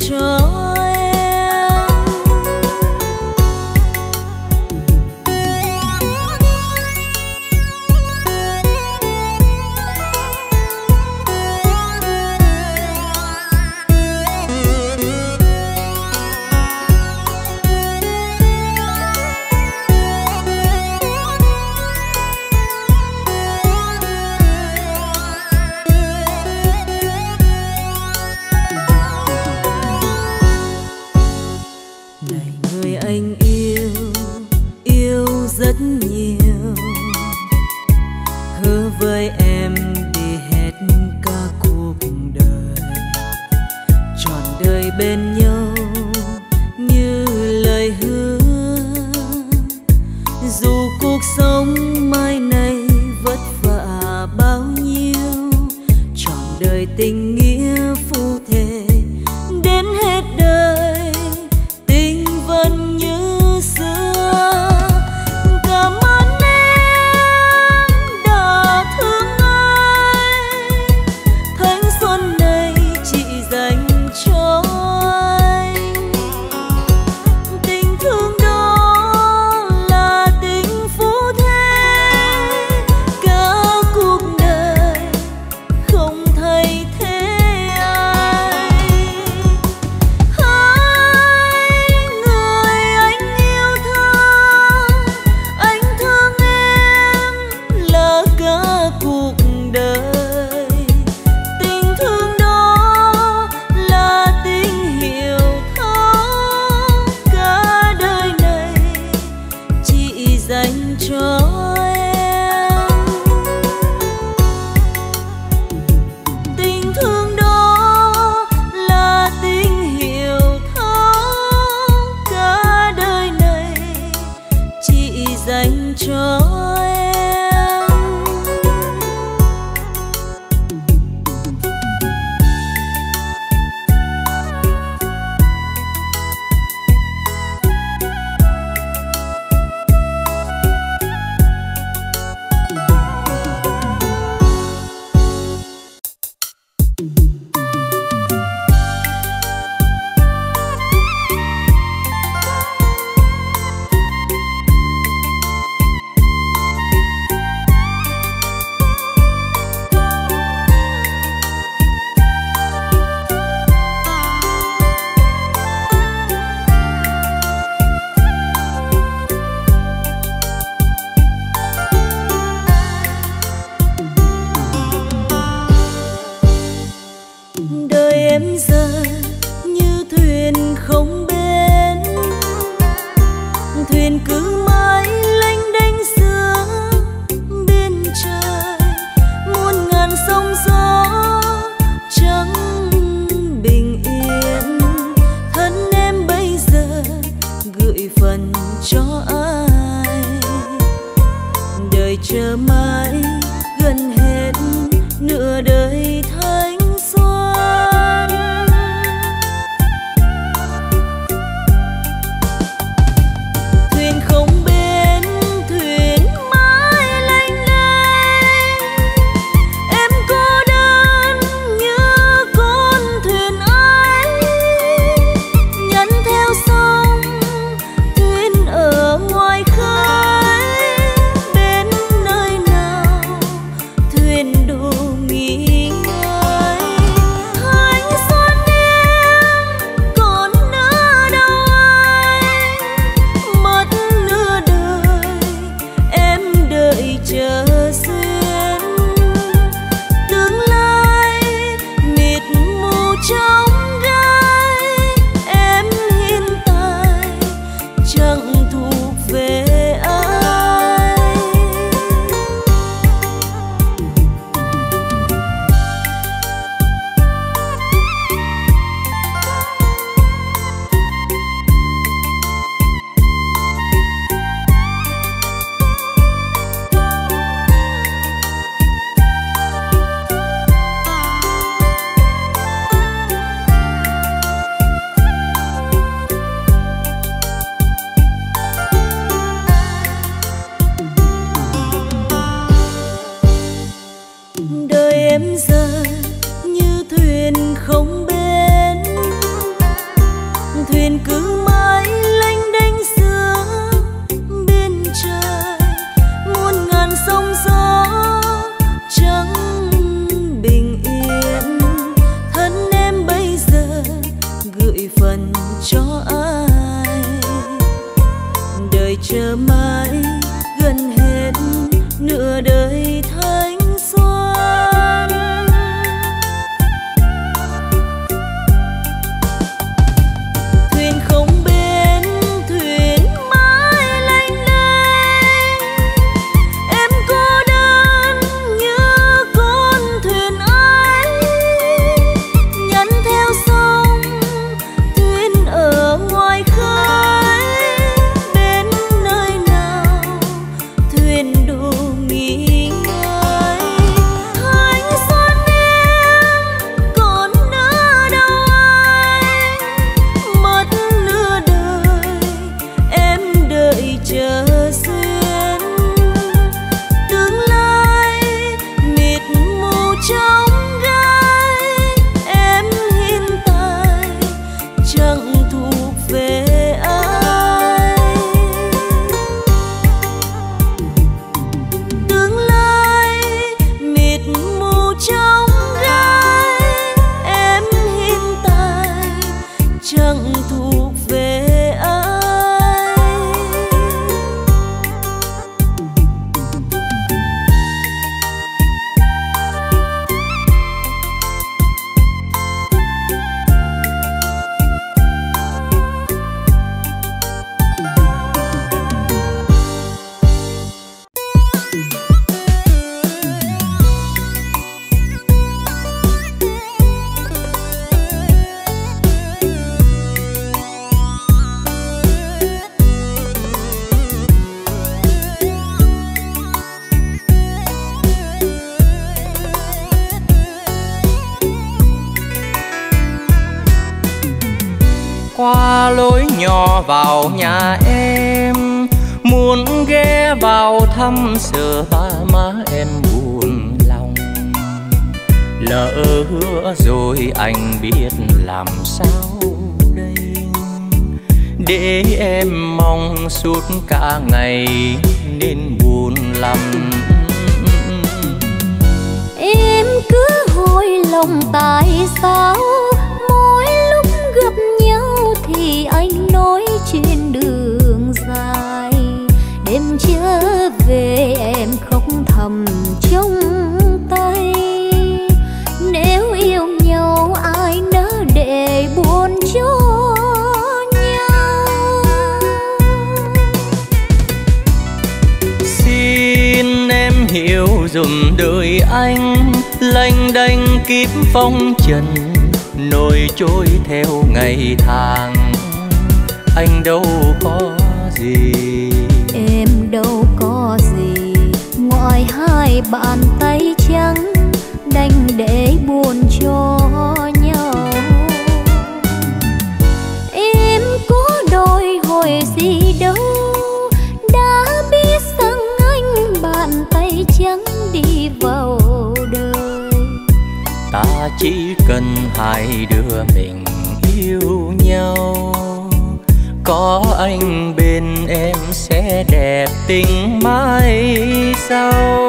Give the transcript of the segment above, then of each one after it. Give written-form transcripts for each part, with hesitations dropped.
cho không qua lối nhỏ vào nhà em, muốn ghé vào thăm sợ ba má em buồn lòng. Lỡ hứa rồi anh biết làm sao đây, để em mong suốt cả ngày nên buồn lắm. Em cứ hỏi lòng tại sao mỗi lúc gặp nhau thì anh nói trên đường dài, đêm trở về em khóc thầm trong tay. Nếu yêu nhau ai nỡ để buồn cho nhau. Xin em hiểu dùm đời anh, lênh đênh kiếp phong trần, nổi trôi theo ngày tháng. Anh đâu có gì, em đâu có gì, ngoài hai bàn tay trắng đành để buồn cho nhau. Em có đòi hỏi gì đâu, đã biết rằng anh bàn tay trắng đi vào đời. Ta chỉ cần hai đứa mình yêu nhau, có anh bên em sẽ đẹp tình mãi sau.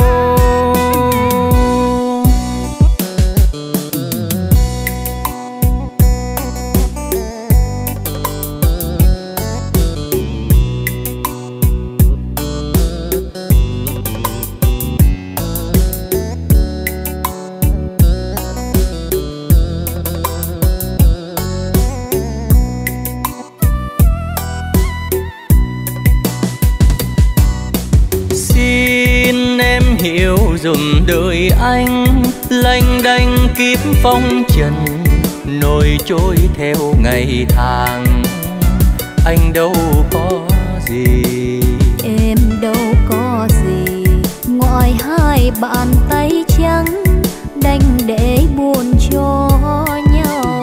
Hiểu dùm đời anh, lênh đênh kiếp phong trần, nổi trôi theo ngày tháng. Anh đâu có gì, em đâu có gì, ngoài hai bàn tay trắng đành để buồn cho nhau.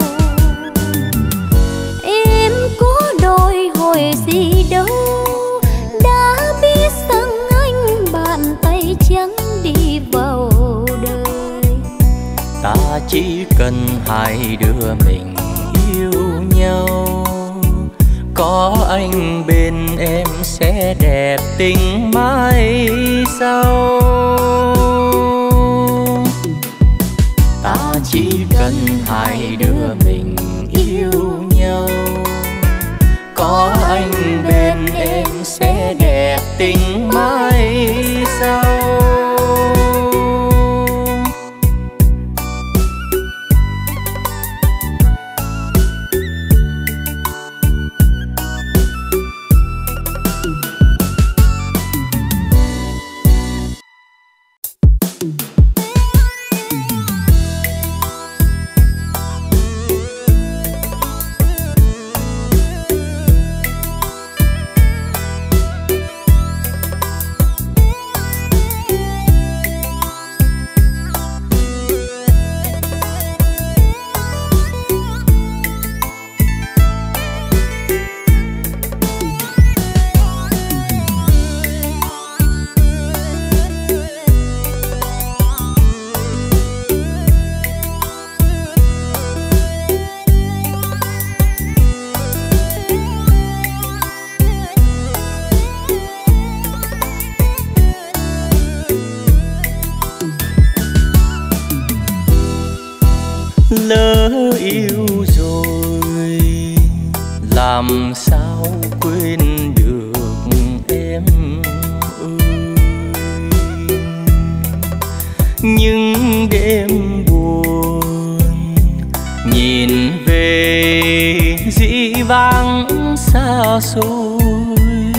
Em có đòi hỏi gì đâu, đã biết rằng anh bàn tay trắng đi vào đời. Ta chỉ cần hai đứa mình yêu nhau, có anh bên em sẽ đẹp tình mãi sau. Ta chỉ cần hai đứa mình yêu nhau, có anh bên em sẽ đẹp tình mãi sau. Lỡ yêu rồi làm sao quên được em ơi. Những đêm buồn nhìn về dĩ vãng xa xôi,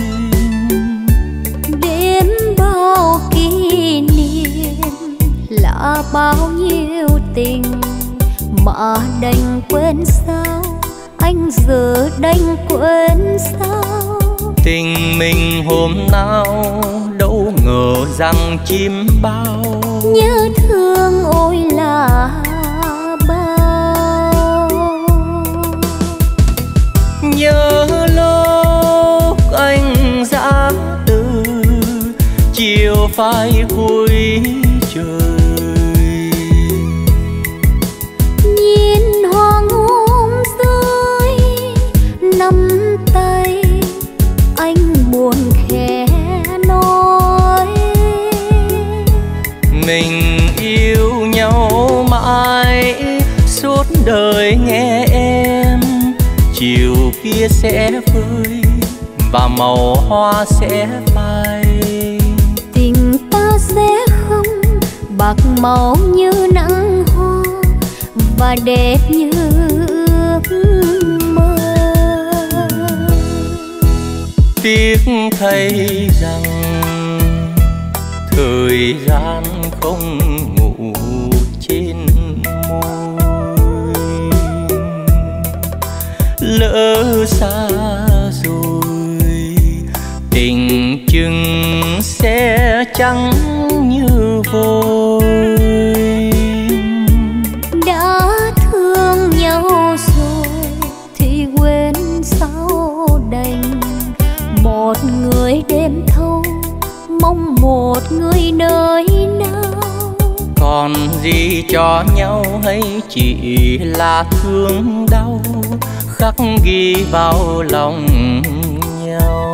đêm bao kỷ niệm là bao nhiêu tình mà đành quên sao, anh giờ đành quên sao. Tình mình hôm nào đâu ngờ rằng chim bao, nhớ thương ôi là bao. phai cuối trời. Nhìn hoàng hôn rơi nắm tay anh buồn khẽ nói mình yêu nhau mãi suốt đời nghe em, chiều kia sẽ vơi và màu hoa sẽ phai. Tình ta sẽ không bạc màu như nắng hoa và đẹp như ước mơ. Tiếc thay rằng thời gian không ngủ trên môi, lỡ xa rồi tình chừng sẽ trắng như vôi. Đã thương nhau rồi thì quên sao đành, một người đêm thâu mong một người nơi nào. Còn gì cho nhau hay chỉ là thương đau khắc ghi vào lòng nhau.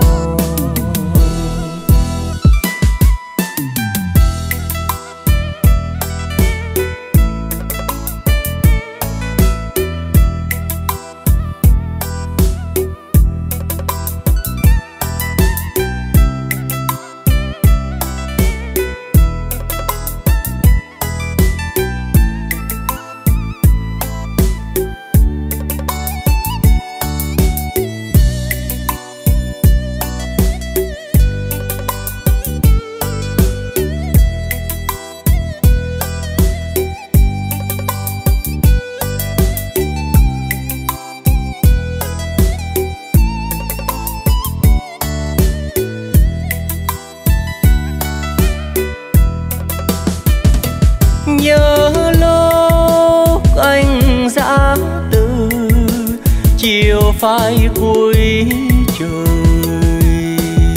Nhớ lúc anh ra từ chiều phai cuối trời,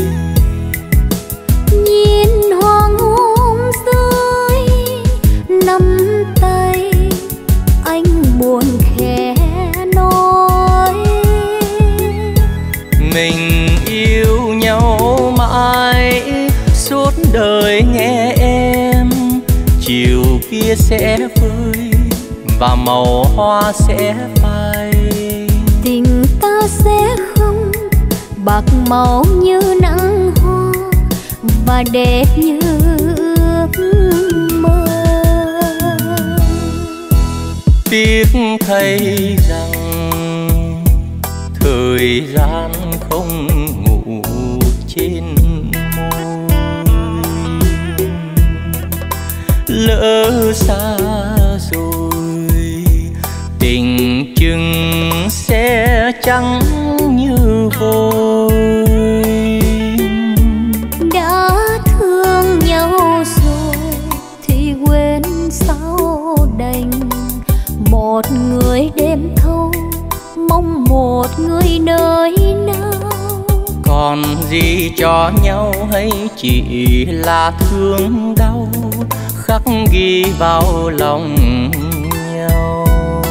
Nhìn hoàng hôn rơi nắm tay anh buồn khẽ nói mình yêu nhau mãi suốt đời nghe em, chiều kia sẽ vơi và màu hoa sẽ phai. tình ta sẽ không bạc màu như nắng hoa và đẹp như ước mơ. Tiếc thay rằng thời gian không ngủ trên môi, lỡ xa rồi tình chừng sẽ trắng như vôi. Đã thương nhau rồi thì quên sao đành, một người đêm thâu mong một người nơi nào. Còn gì cho nhau hay chỉ là thương đau khắc ghi vào lòng nhau.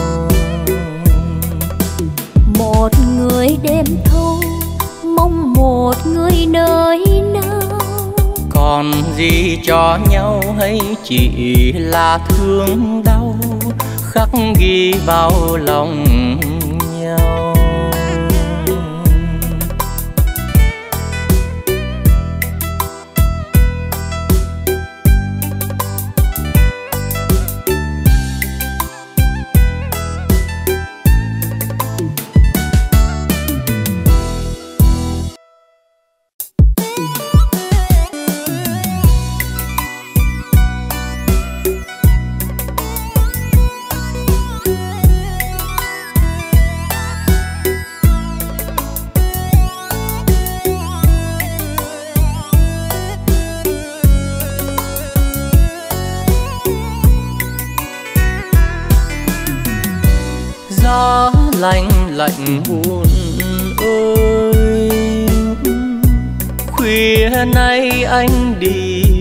Một người đêm thâu mong một người nơi nào. Còn gì cho nhau hay chỉ là thương đau khắc ghi vào lòng nhau. Gió lạnh lạnh buồn ơi, khuya nay anh đi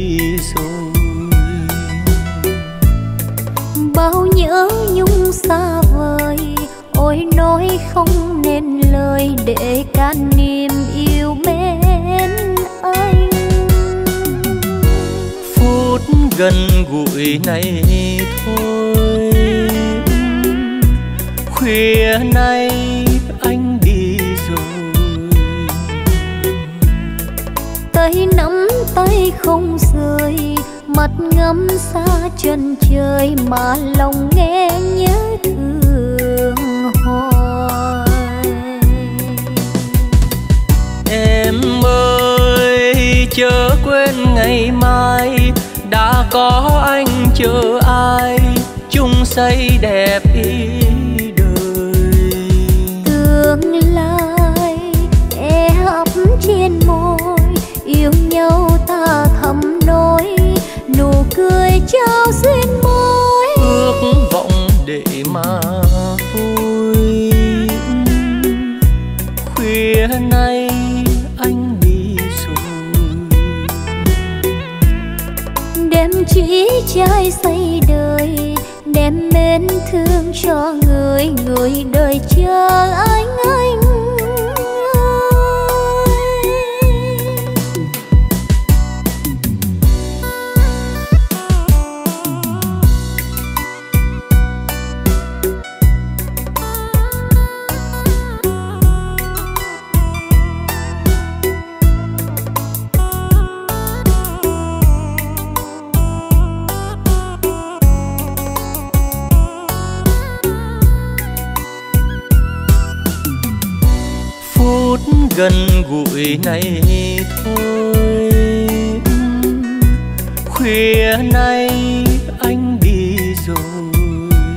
bao nhớ nhung xa vời, ôi nói không nên lời để can niềm yêu mến anh. Phút gần gũi này thôi, khuya nay anh đi rồi. Tay nắm tay không rời, mặt ngắm xa chân trời mà lòng nghe nhớ thương hoài. Em ơi chớ quên ngày mai, đã có anh chờ ai chung xây đẹp ý đời. Tương lai e ấp trên môi, yêu nhau ta thầm nói, nụ cười trao duyên môi. Ước vọng để mà vui, khuya nay anh đi rồi. Đem chỉ trai xây đời, đem mến thương cho người, người đời chờ anh gần gũi này thôi, khuya nay anh đi rồi.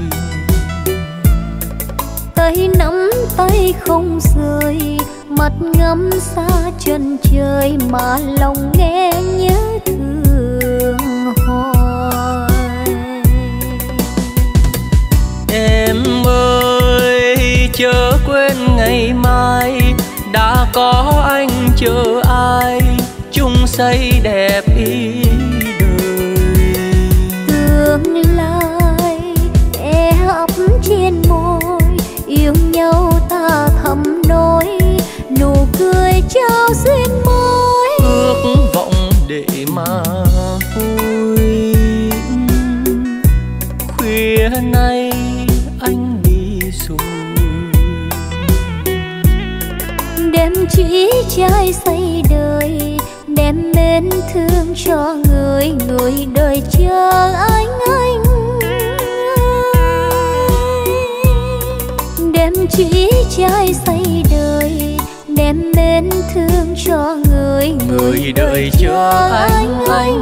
Tay nắm tay không rời, mặt ngắm xa chân trời mà lòng nghe nhớ thương hoài. Em ơi chớ quên ngày mai, đã có anh chờ ai chung xây đẹp ý đời. Tương lai e ấp trên môi, yêu nhau ta thầm nói, nụ cười trao duyên môi. Ước vọng để mà vui, khuya nay anh đi rồi. Đem chỉ trai xây đời, đem mến thương cho người, người đời chờ anh Đem chỉ trai xây đời, đem mến thương cho người, người đời chờ anh ơi.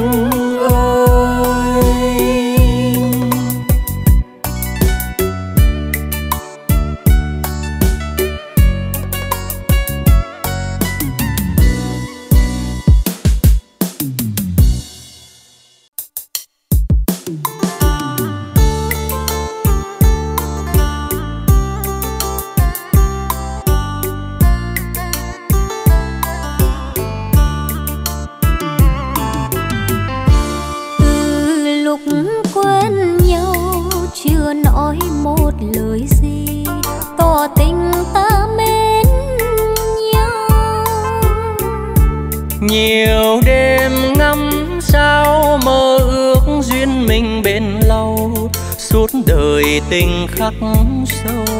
Nhiều đêm ngắm sao mơ ước duyên mình bền lâu, suốt đời tình khắc sâu.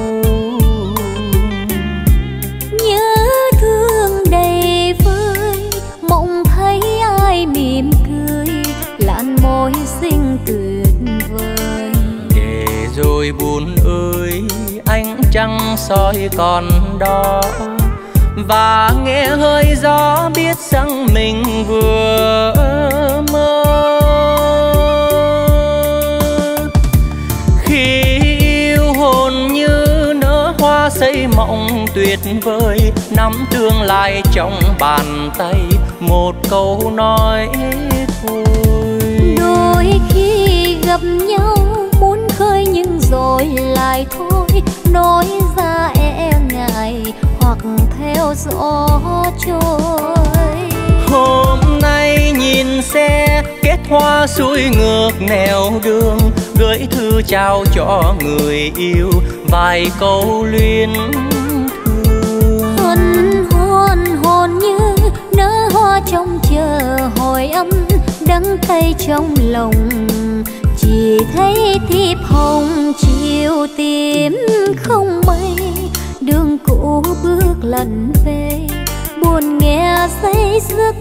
Nhớ thương đầy vơi, mộng thấy ai mỉm cười, làn môi xinh tuyệt vời. Để rồi buồn ơi, ánh trăng soi còn đó, và nghe hơi gió biết rằng mình vừa mơ. Khi yêu hồn như nở hoa xây mộng tuyệt vời, nắm tương lai trong bàn tay, một câu nói thôi. Đôi khi gặp nhau muốn khơi nhưng rồi lại thôi, nói ra e ngại hoặc theo gió trôi. Hôm nay nhìn xe kết hoa xuôi ngược nẻo đường, gửi thư trao cho người yêu vài câu luyến thương. Hôn hôn như nở hoa trong chờ hồi âm đắng cay trong lòng, chỉ thấy thiệp hồng chiều tím không mây, đường cũ bước lần về buồn nghe say giấc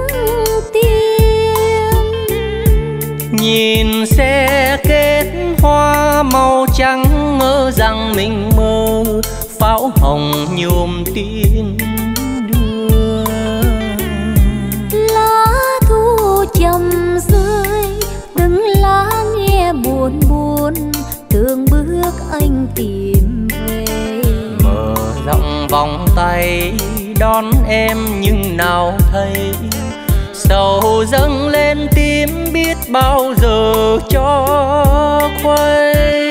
tim. Nhìn xe kết hoa màu trắng ngỡ rằng mình mơ, pháo hồng nhuộm tin đưa. Lá thu trầm rơi từng lá nghe buồn buồn, từng bước anh tìm về. Mở rộng vòng tay đón em nhưng nào thấy, sầu dâng lên tim biết bao giờ cho khuây.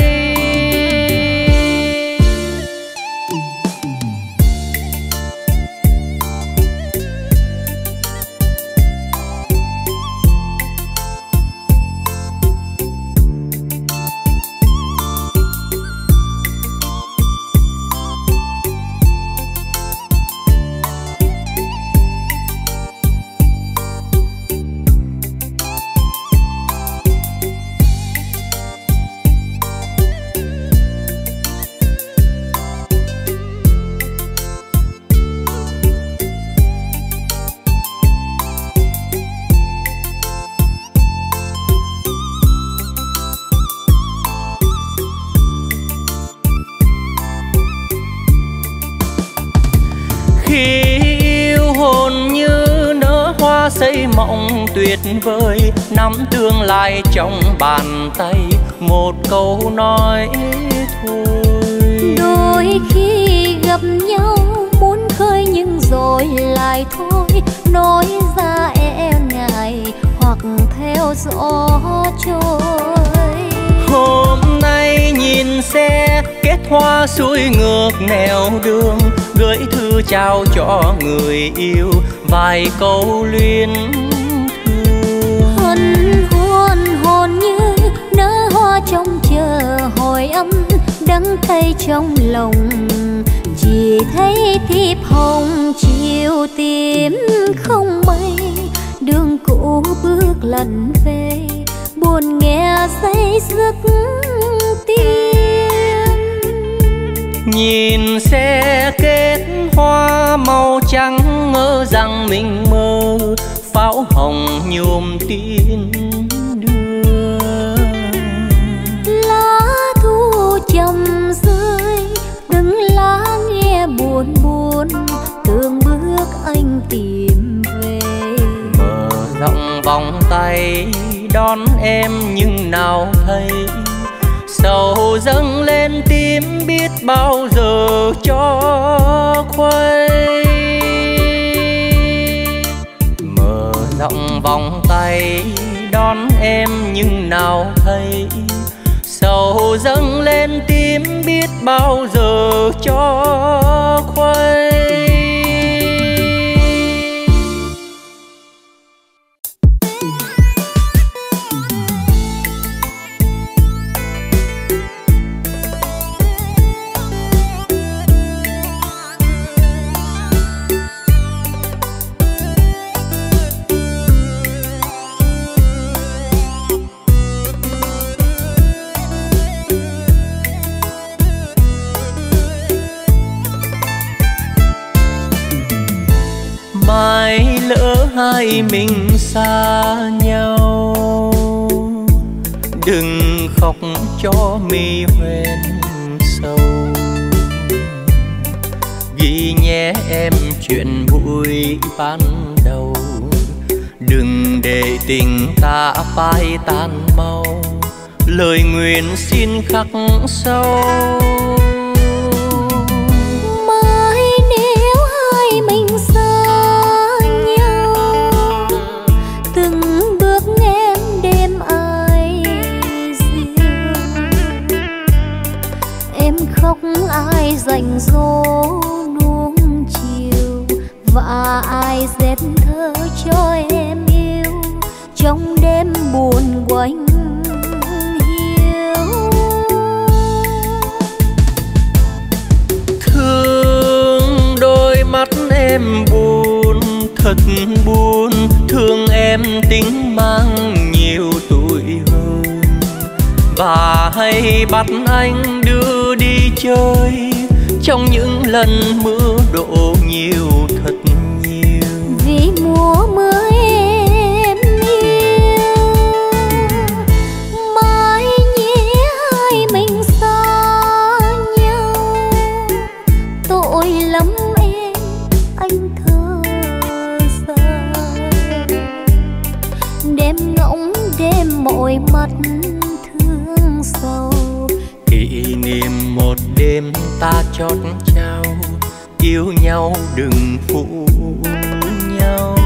Khi yêu hồn như nở hoa xây mộng tuyệt vời, nắm tương lai trong bàn tay, một câu nói thôi. Đôi khi gặp nhau muốn khơi nhưng rồi lại thôi, nói ra e ngại hoặc theo gió trôi. Hôm nay nhìn xe kết hoa xuôi ngược nẻo đường, gửi thư trao cho người yêu vài câu luyến thương. Hôn như nở hoa trong chờ hồi âm đắng cay trong lòng, chỉ thấy thiệp hồng chiều tím không mây, đường cũ bước lần về buồn nghe say giấc tim. Nhìn xe kết hoa màu trắng ngỡ rằng mình mơ, pháo hồng nhuộm tin đưa. Lá thu trầm rơi từng lá nghe buồn buồn, từng bước anh tìm về. Mở rộng vòng tay đón em nhưng nào thấy, sầu dâng lên tim biết bao giờ cho khuây. Mở rộng vòng tay đón em nhưng nào thấy, sầu dâng lên tim biết bao giờ cho khuây. Mai lỡ hai mình xa nhau, đừng khóc cho mi hoen sâu. Ghi nhé em chuyện vui ban đầu, đừng để tình ta phai tan mau, lời nguyện xin khắc sâu. Ai rảnh rỗ nuông chiều và ai dệt thơ cho em yêu trong đêm buồn quạnh hiu. em buồn, thật buồn, thương em tính mang nhiều tuổi hơn. Và hay bắt anh đưa đi chơi trong những lần mưa đổ nhiều thật nhiều. Vì mùa mưa em yêu, mãi nhé hai mình xa nhau. Tội lắm em, anh thở dài, đêm ngóng đêm mỏi mắt thương sầu. Kỷ niệm một đêm ta chót trao, yêu nhau đừng phụ nhau.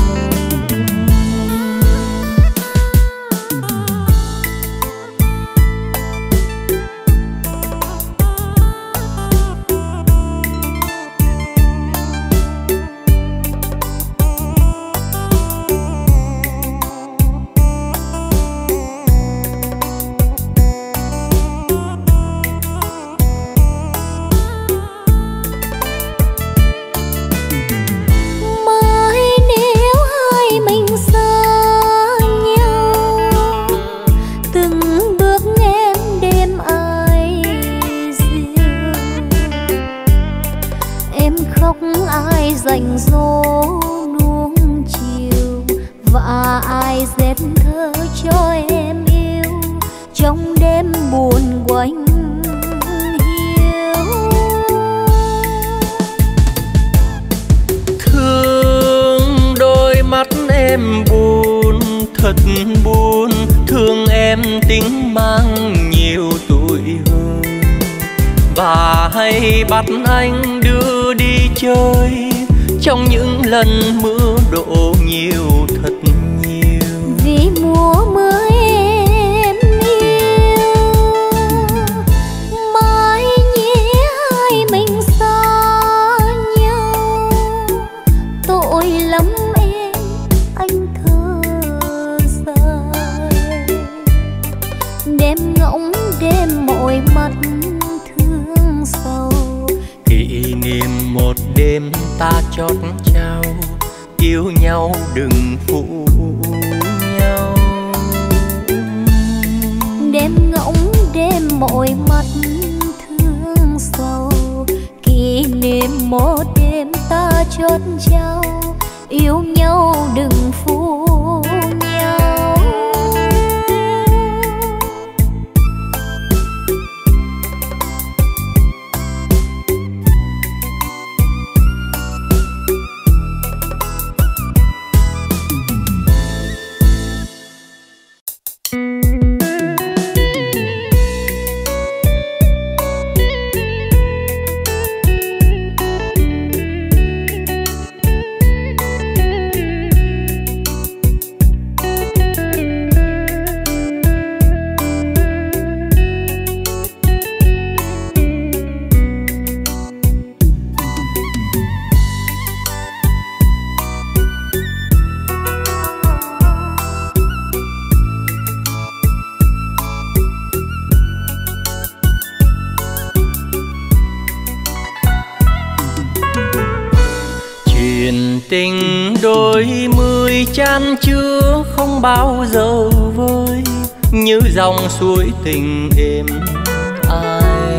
Rảnh rô nuông chiều, và ai dệt thơ cho em yêu trong đêm buồn quạnh hiu. Thương đôi mắt em buồn, thật buồn, thương em tính mang nhiều tuổi hơn. Và hay bắt anh đưa đi chơi trong những lần mưa đổ nhiều thật nhiều. Vì mùa mưa em yêu, mãi nhé hai mình xa nhau. Tội lắm em, anh thở dài, đêm ngóng đêm mỏi mắt thương sầu. Kỷ niệm một đêm ta chót trao, yêu nhau đừng phụ nhau. Đêm ngóng đêm mỏi mắt thương sầu. Kỷ niệm một đêm ta chót trao, yêu nhau đừng phụ nhau. Tình đôi mươi chan chứa không bao giờ vơi, như dòng suối tình êm ai.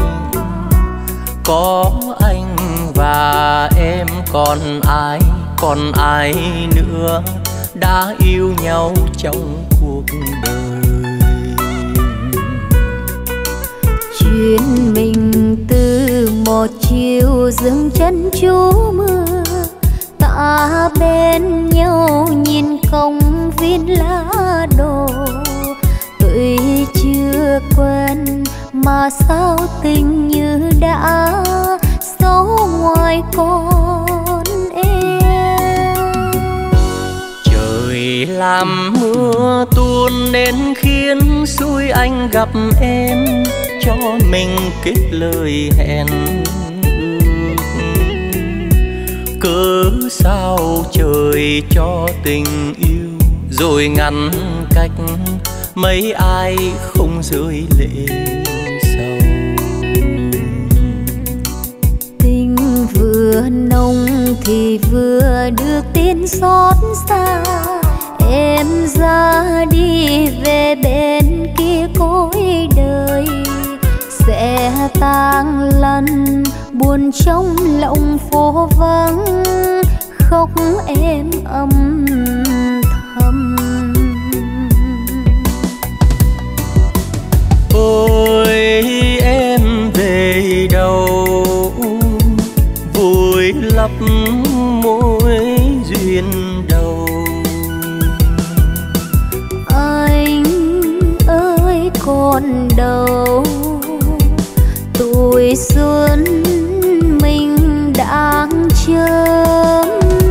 Có anh và em còn ai nữa đã yêu nhau trong cuộc đời. Chuyện mình từ một chiều dừng chân trú mưa, ta bên nhau nhìn công viên lá đổ. Tuổi chưa quen mà sao tình như đã giấu ngoài con em. Trời làm mưa tuôn đến khiến xui anh gặp em, cho mình kết lời hẹn ước. Cớ sao trời cho tình yêu rồi ngăn cách, mấy ai không rơi lệ sầu. Tình vừa nồng thì tình xót xa. Em ra đi về bên kia cõi đời, sẽ tang lăn buồn trong lòng phố vắng, khóc em âm thầm. Ôi em về đâu, vùi lấp mối duyên đầu. Anh ơi còn đâu, tuổi xuân mình đang chớm.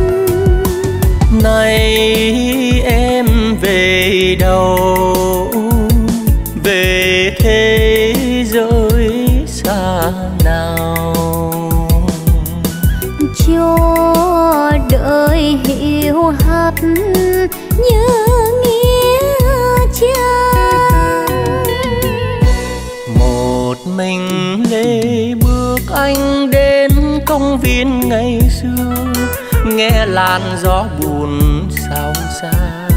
Này em về đâu, về thế giới xa nào, cho đời hiu hắt như nghĩa trang. một mình lê bước anh đến công viên ngày xưa, nghe làn gió buồn sao xa,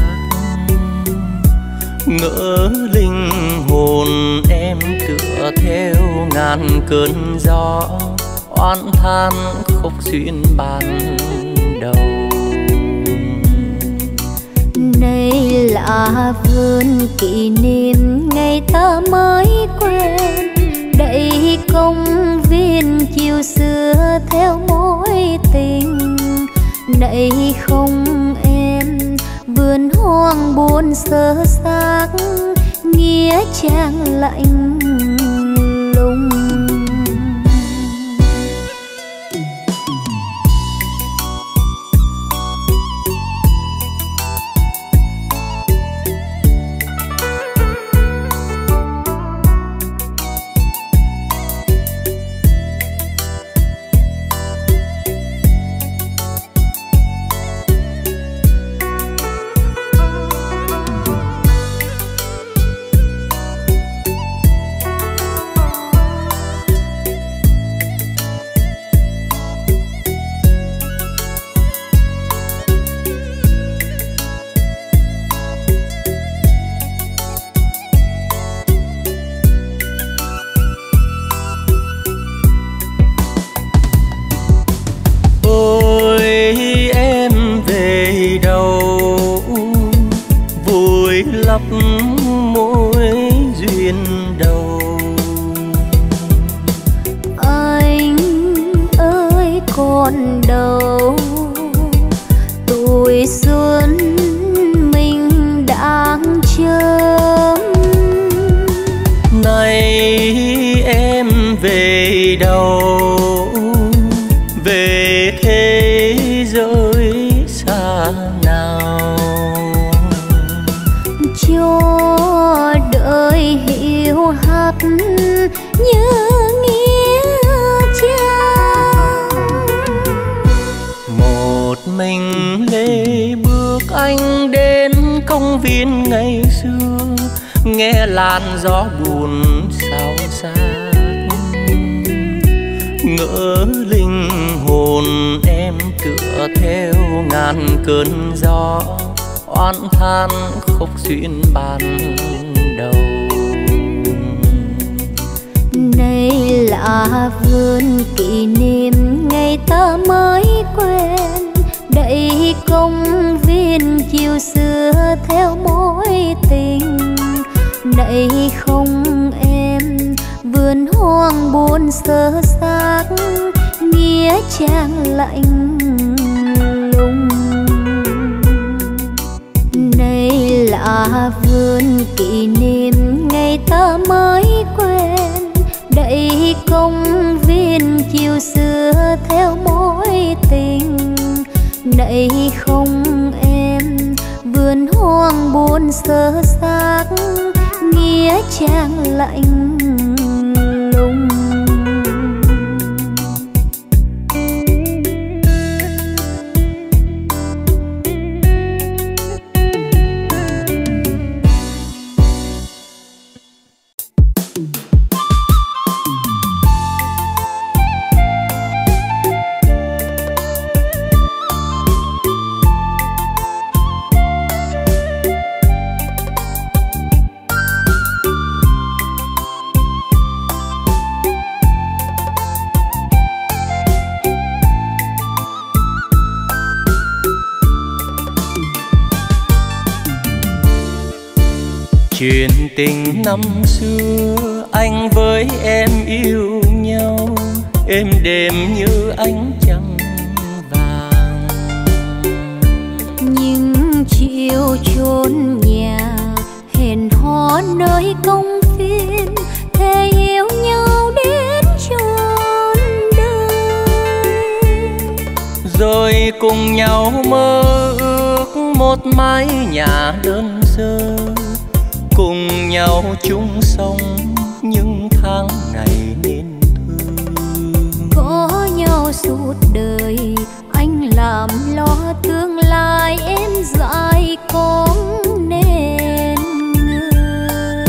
ngỡ linh hồn em tựa theo ngàn cơn gió, oán than khóc duyên ban đầu. Này là vườn kỷ niệm ngày ta mới quen, đây công viên chiều xưa theo mối tình. Này không em, vườn hoang buồn sơ xác, nghĩa trang lạnh lùng. mối duyên đầu. Anh ơi còn đâu, tuổi xuân mình đang chớm. Này em về đâu, về thế giới xa nào, cho đời hiu hắt như nghĩa trang. một mình lê bước anh đến công viên ngày xưa, nghe làn gió buồn sao xát, ngỡ linh hồn em tựa theo ngàn cơn gió, oán than khóc duyên ban đầu. Này là vườn kỷ niệm ngày ta mới quen, đây công viên chiều xưa theo mối tình. Này không em, vườn hoang buồn sơ xác, nghĩa trang lạnh lùng. Này là vườn kỷ niệm ngày ta mới quen, đây công viên chiều xưa theo mối tình. Này không em, vườn hoang buồn sơ xác, nghĩa trang lạnh lùng. chuyện tình năm xưa anh với em yêu nhau, êm đềm như ánh trăng vàng. Nhưng chiều chốn nhà hẹn hò nơi công viên, thề yêu nhau đến trọn đời. Rồi cùng nhau mơ ước một mái nhà đơn sơ, cùng nhau chung sống những tháng ngày nên thơ. Có nhau suốt đời, anh làm lo tương lai em dại con nên người.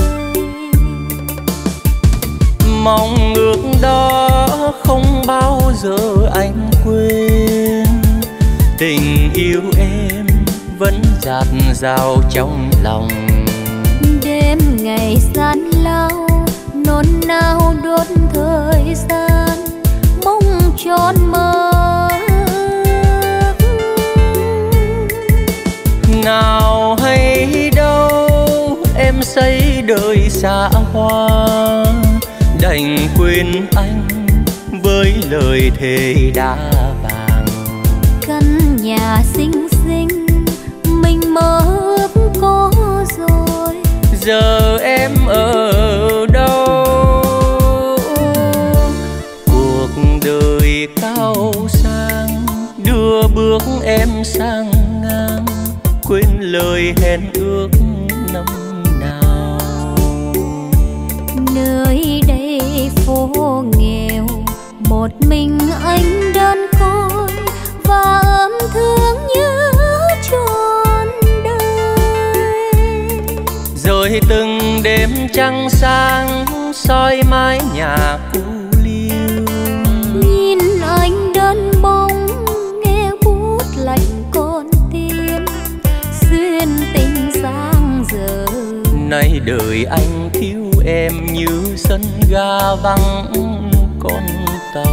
Mong ước đó không bao giờ anh quên, tình yêu em vẫn dạt dào trong lòng. Đêm ngày gian lao nôn nao đốt thời gian, mong tròn mơ nào hay đâu em xây đời xa hoa, đành quên anh với lời thề đã vàng. căn nhà xinh xinh mình mơ ước có rồi, giờ em ở đâu? Cuộc đời cao sang đưa bước em sang ngang, quên lời hẹn ước năm nào. nơi đây phố nghèo một mình anh đơn côi, và ấm thương nhớ trọn đời. Rồi từng đêm trăng sáng soi mái nhà cũ liêu, nhìn anh đơn bóng nghe bút lạnh con tim, duyên tình giang dở. nay đời anh thiếu em như sân ga vắng con tàu.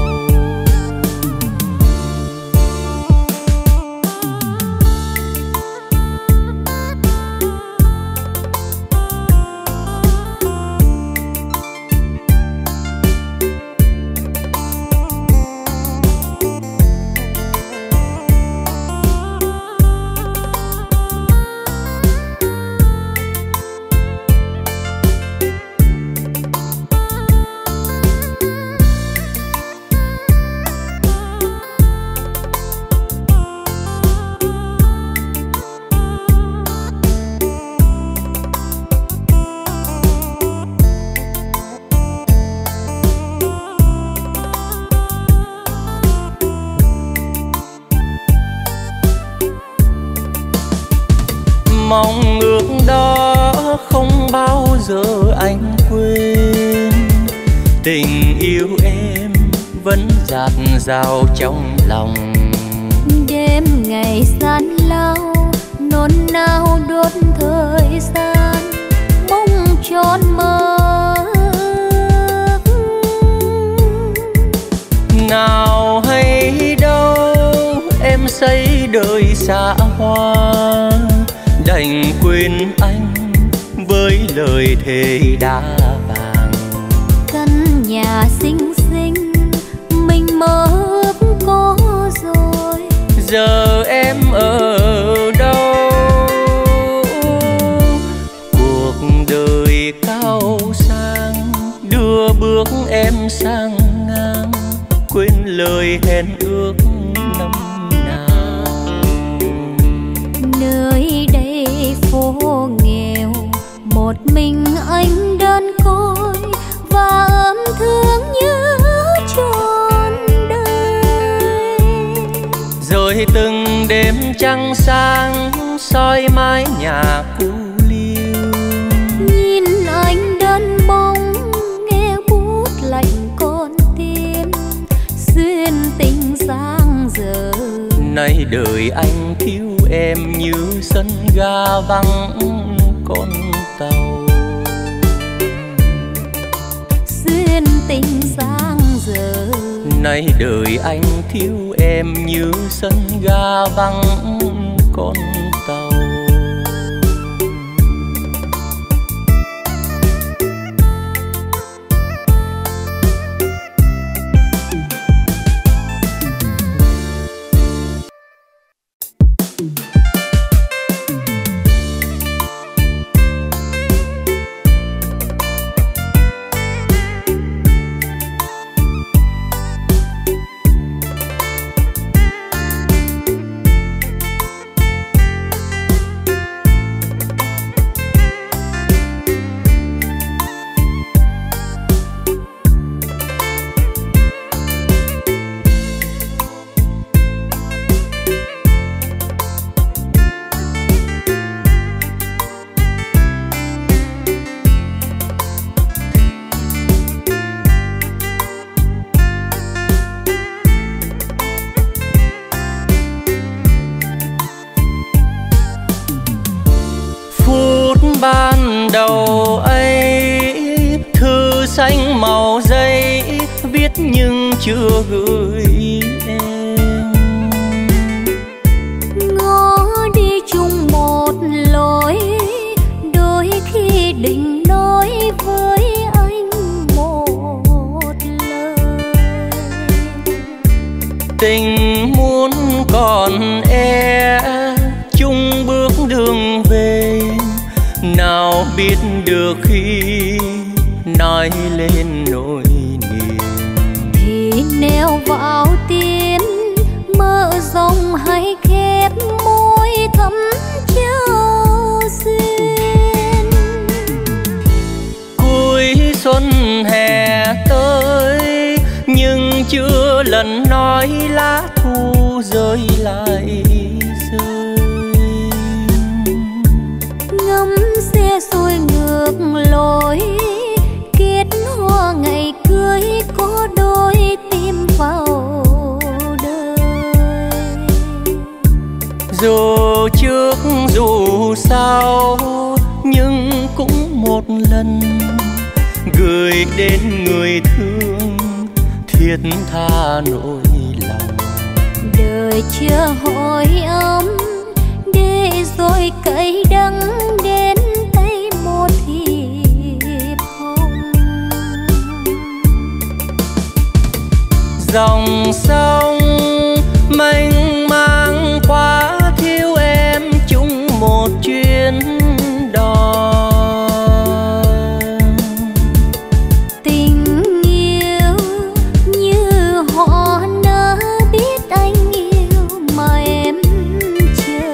Mong ước đó không bao giờ anh quên, tình yêu em vẫn dạt dào trong lòng. Đêm ngày gian lao nôn nao đốt thời gian, mong tròn mơ nào hay đâu em xây đời xa hoa, đành quên anh với lời thề đã vàng. căn nhà xinh xinh mình mơ ước có rồi, giờ em ở đâu? Cuộc đời cao sang đưa bước em sang ngang, quên lời hẹn ước năm nào. nơi đây phố nghèo một mình anh đơn côi, và ấm thương nhớ trọn đời. Rồi từng đêm trăng sáng soi mái nhà cũ liêu, nhìn anh đơn bóng nghe bút lạnh con tim, duyên tình giang dở. nay đời anh thiếu em như sân ga vắng con tàu. Duyên tình giang dở, nay đời anh thiếu em như sân ga vắng con tàu. nhưng chưa gửi em. Ngó đi chung một lối, đôi khi định nói với anh một lời. Tình muốn còn chung bước đường về, nào biết được khi nói lên nỗi niềm. Thì neo vào tim mơ rộng hay khép môi thắm trao duyên. Cuối xuân hè tới nhưng chưa lần nói lá thu rơi lại rơi. Ngắm xe xuôi ngược lối, kết hoa ngày cưới có đôi tim vào đời. Dù trước dù sau nhưng cũng một lần gửi đến người thương thiết tha nỗi lòng. Đời chưa hỏi ấm để rồi cay đắng đến tay một thiệp hồng. Dòng sông mênh mang quá thiếu em chung một chuyến đò. Tình yêu như họ nỡ biết anh yêu mà em chờ.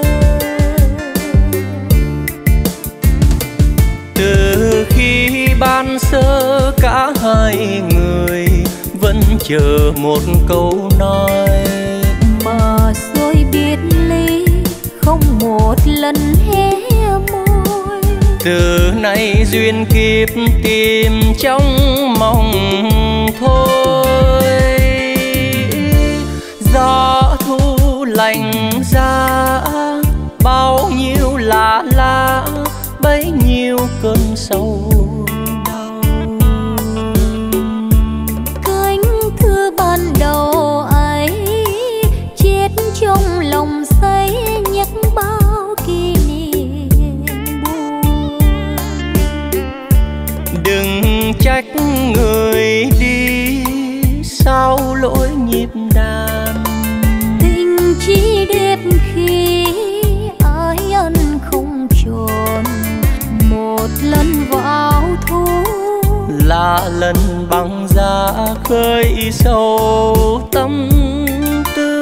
Từ khi ban sơ cả hai người vẫn chờ một câu nói, mà rồi biệt ly không một lần hé môi. từ nay duyên kiếp tìm trong mong thôi. Gió thu lạnh giá bao nhiêu lạ lạ, bấy nhiêu cơn sầu đau. Cánh thư ban đầu ấy chết trong lòng say nhắc bao kỷ niệm buồn. Đừng trách người đi sao lỗi nhịp đàn. Tình chỉ đẹp khi ai ân không tròn, một lần vào thu là lần băng giá khơi sâu tâm tư.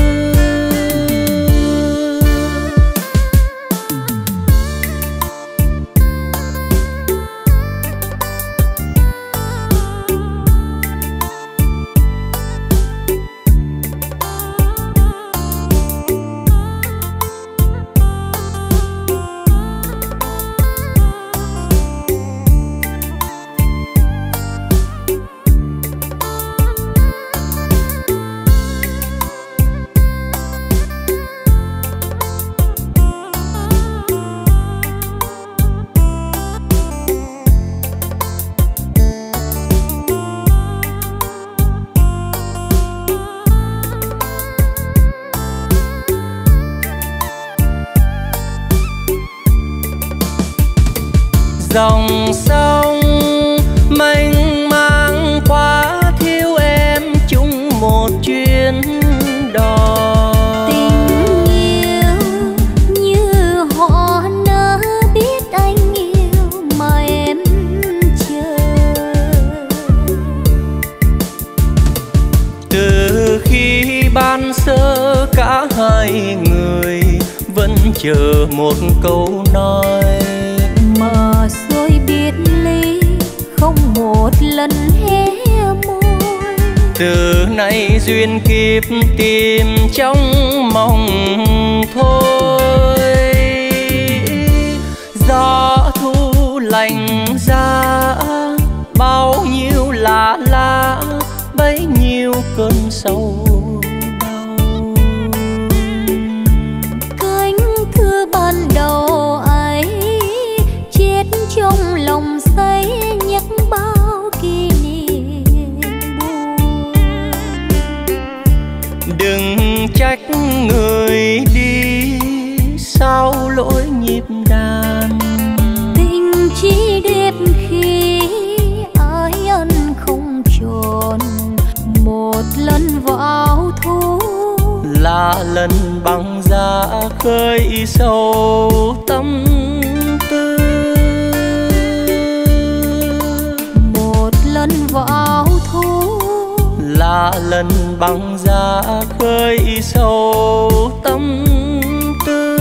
Dòng sông mênh mang quá thiếu em chung một chuyến đò. tình yêu như họ nỡ biết anh yêu mà em chờ. Từ khi ban sơ cả hai người vẫn chờ một câu nói, mà rồi biệt ly không một lần hé môi. từ nay duyên kiếp tìm trong mong thôi. Gió thu lạnh giá bao nhiêu lạ lạ, bấy nhiêu cơn sầu đau. Cánh thư ban đầu ấy chết trong lòng say nhắc bao kỷ niệm buồn. nhịp đàn. Tình chỉ đẹp khi ai ân không tròn, một lần vào thu là lần băng giá khơi sâu tâm tư. Một lần vào thu là lần băng giá khơi sâu tâm tư.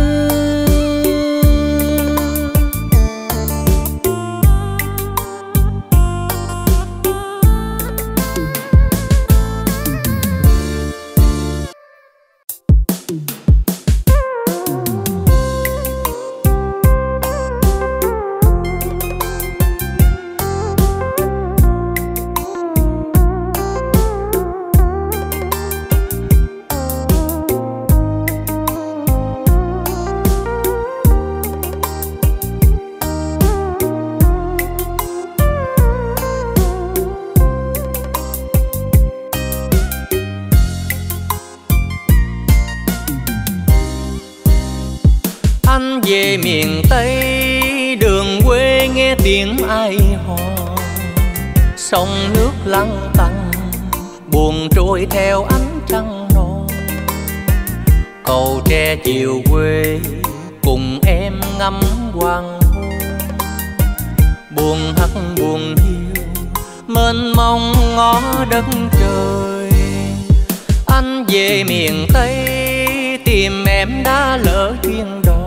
Anh về miền Tây đường quê nghe tiếng ai hò, sông nước lăn tăn buồn trôi theo ánh trăng non. Cầu tre chiều quê cùng em ngắm hoàng hôn, buồn hắt buồn hiu mênh mông ngó đất trời. Anh về miền Tây tìm em đã lỡ duyên đò,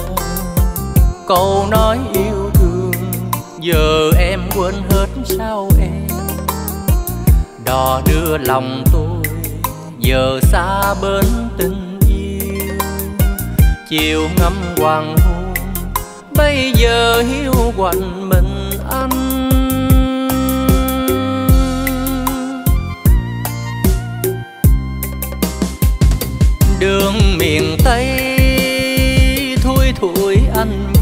câu nói yêu thương giờ em quên hết sao em. Đò đưa lòng tôi giờ xa bên tình yêu, chiều ngắm hoàng hôn bây giờ hiu quạnh mình anh. Đường miền Tây thui thủi anh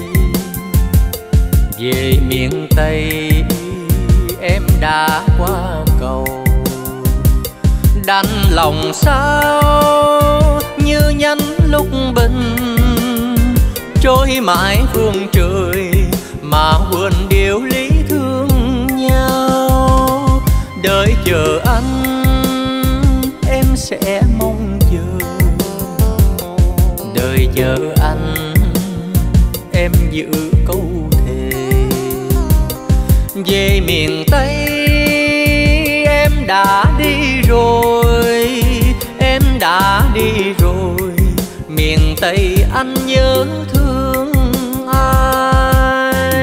về miền Tây em đã qua cầu. Đành lòng sao như nhánh lúc bình trôi mãi phương trời mà quên điều lý thương nhau. Đợi chờ anh em sẽ mong chờ, đợi chờ anh em giữ câu về miền Tây. Em đã đi rồi, em đã đi rồi, miền Tây anh nhớ thương ai.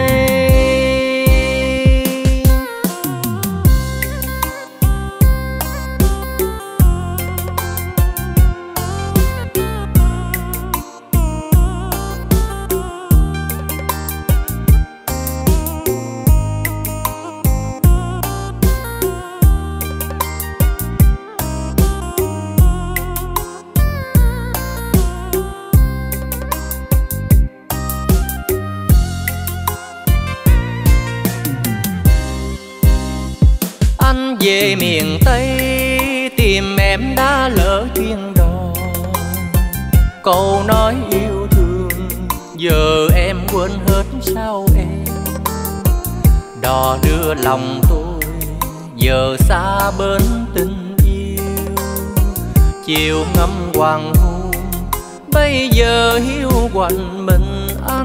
Anh về miền Tây tìm em đã lỡ duyên đò, câu nói yêu thương giờ em quên hết sao em. Đò đưa lòng tôi giờ xa bên tình yêu, chiều ngắm hoàng hôn bây giờ hiu quạnh mình anh.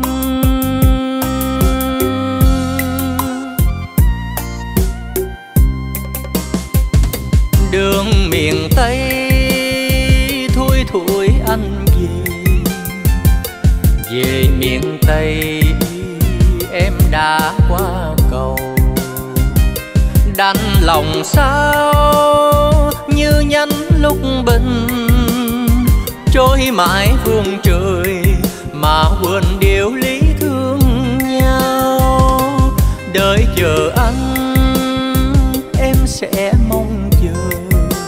Đường miền Tây thui thủi anh về miền Tây em đã qua cầu. Đành lòng sao như nhánh lúc bình trôi mãi phương trời mà quên điều lý thương nhau. Đợi chờ anh em sẽ mong chờ,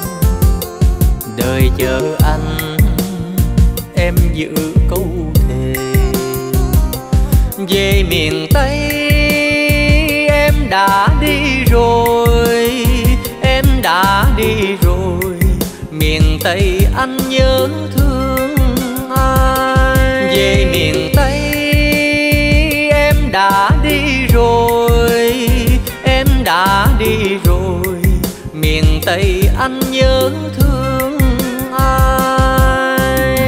đợi chờ anh em giữ câu thề. Về miền Tây em đã đi rồi, em đã đi rồi, miền Tây anh nhớ thương ai. Về miền Tây miền Tây anh nhớ thương ai.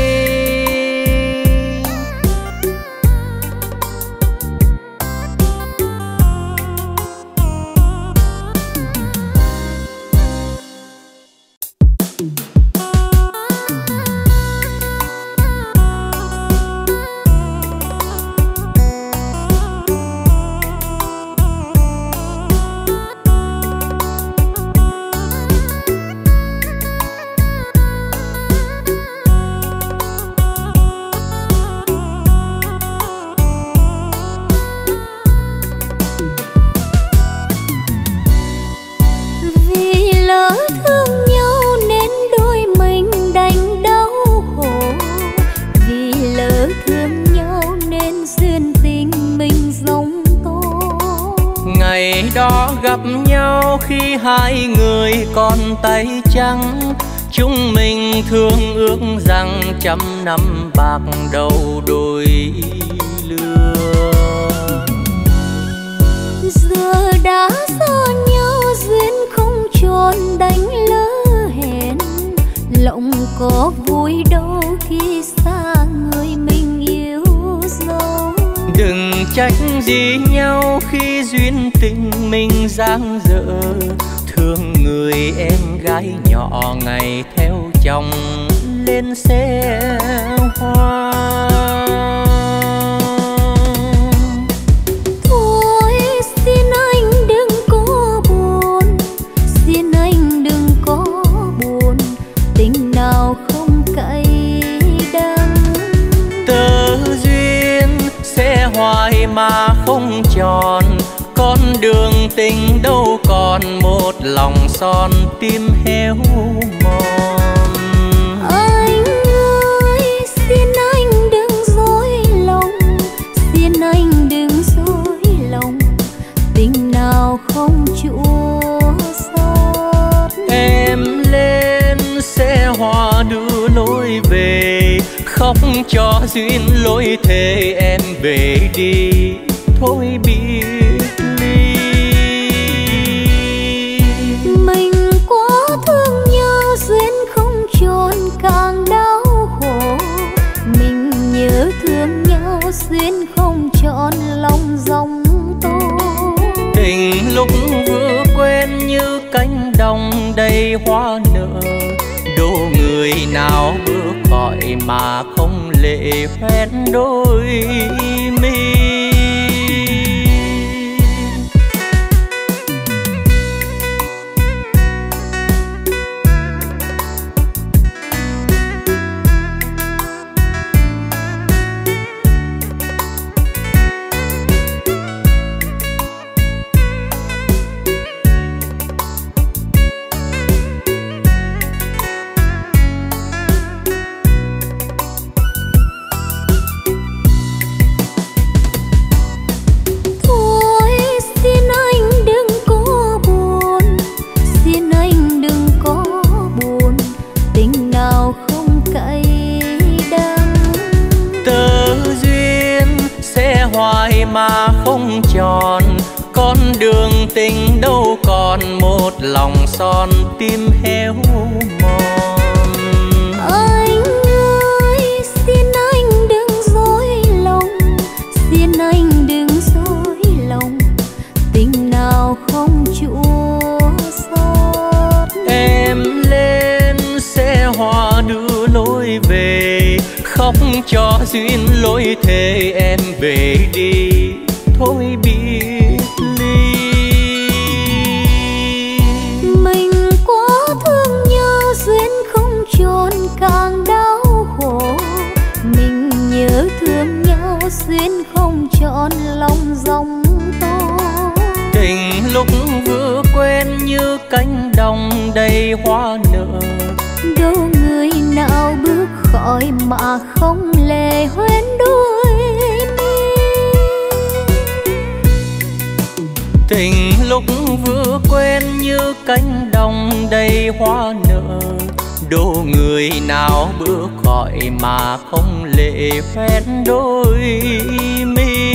Đó gặp nhau khi hai người còn tay trắng, chúng mình thương ước rằng trăm năm bạc đầu đôi lứa. Giờ đã xa nhau duyên không tròn đánh lỡ hẹn, lòng có vui đâu khi xa người mình yêu dấu. Đừng trách gì nhau khi duyên tình mình dang dở, thương người em gái nhỏ ngày theo chồng lên xe hoa. Thôi xin anh đừng có buồn, xin anh đừng có buồn, tình nào không cay đắng. Tơ duyên sẽ hoài mà không tròn, con đường tình đâu còn một lòng son tim héo mòn. Anh ơi xin anh đừng dối lòng, xin anh đừng dối lòng, tình nào không chua xót. Em lên sẽ hòa đưa lối về, khóc cho duyên lối thề em về đi thôi biết ly. Mình quá thương nhau duyên không tròn càng đau khổ, mình nhớ thương nhau duyên không tròn lòng dòng tố. Tình lúc vừa quen như cánh đồng đầy hoa nở, đố người nào bước gọi mà không lệ hoen đôi mi. Mà không tròn, con đường tình đâu còn một lòng son tim héo mòn. Anh ơi xin anh đừng dối lòng, xin anh đừng dối lòng, tình nào không chua xót. Em lên sẽ hòa đưa lối về, khóc cho duyên lối thề em về đi thôi biết ly. Mình quá thương nhau duyên không tròn càng đau khổ, mình nhớ thương nhau duyên không tròn lòng dòng tố. Tình lúc vừa quen như cánh đồng đầy hoa nở, đâu người nào bước khỏi mà không lệ hoen đôi mi. Tình lúc vừa quen như cánh đồng đầy hoa nở, đâu người nào bước khỏi mà không lệ hoen đôi mi.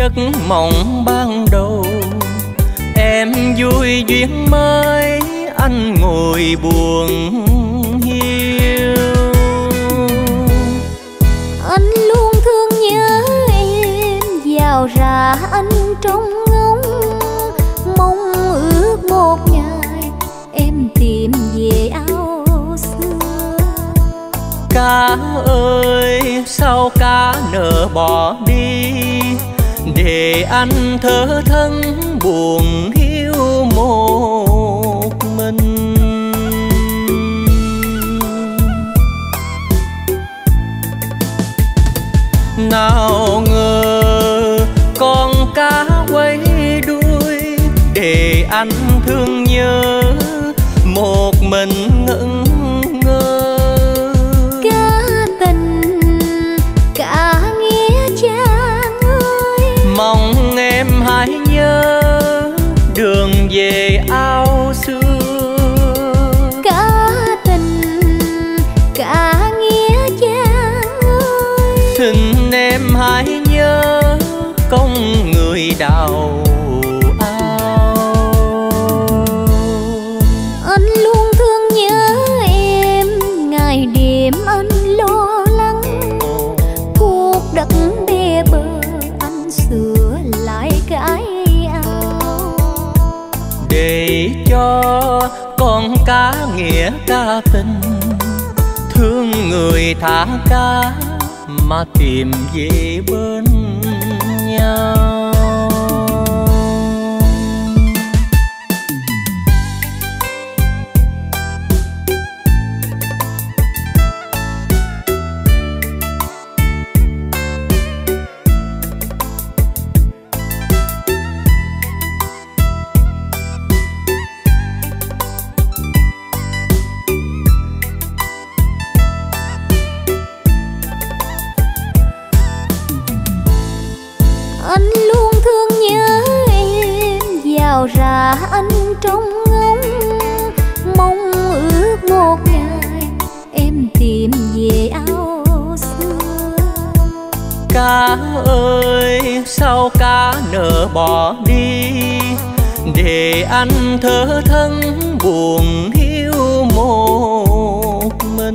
giấc mộng ban đầu. Em vui duyên mới, anh ngồi buồn hiu. Anh luôn thương nhớ em, vào ra anh trông ngóng, mong ước một ngày em tìm về áo xưa. Cá ơi sao cá nỡ bỏ đi, để anh thở thân buồn hiu một mình. Nào ngờ con cá quay đuôi, để anh thương nhớ một mình ngẩn ngơ. Cá tình cả nghĩa trang ơi, mong em hãy nhớ đường về ao xưa. Cá tình cả nghĩa trang ơi, xin em hãy nhớ công người đào ao. Anh luôn thương nhớ em, ngày đêm anh lo lắng, cuộc đất bê bờ anh sửa lại cái ao. Để cho con cá nghĩa cá tình, thương người thả cá mà tìm về bên nhau. Anh luôn thương nhớ em, vào ra anh trông ngóng, mong ước một ngày em tìm về áo xưa. Cá ơi sao cá nỡ bỏ đi, để anh thở thân buồn hiu một mình.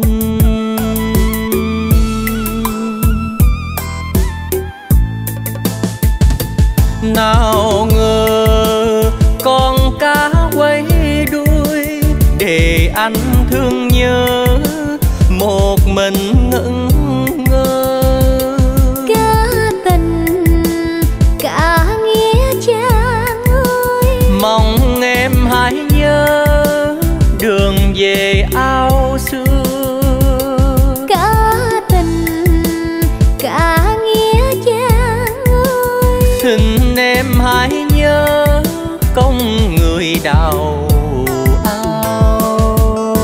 Nào ngờ con cá quay đuôi, để anh thương nhớ một mình ngẩn ngơ. Cá tình cả nghĩa trang ơi, mong em hãy nhớ đường về ao xưa. Cá tình cả nghĩa trang ơi, xin em hãy nhớ công người đào ao.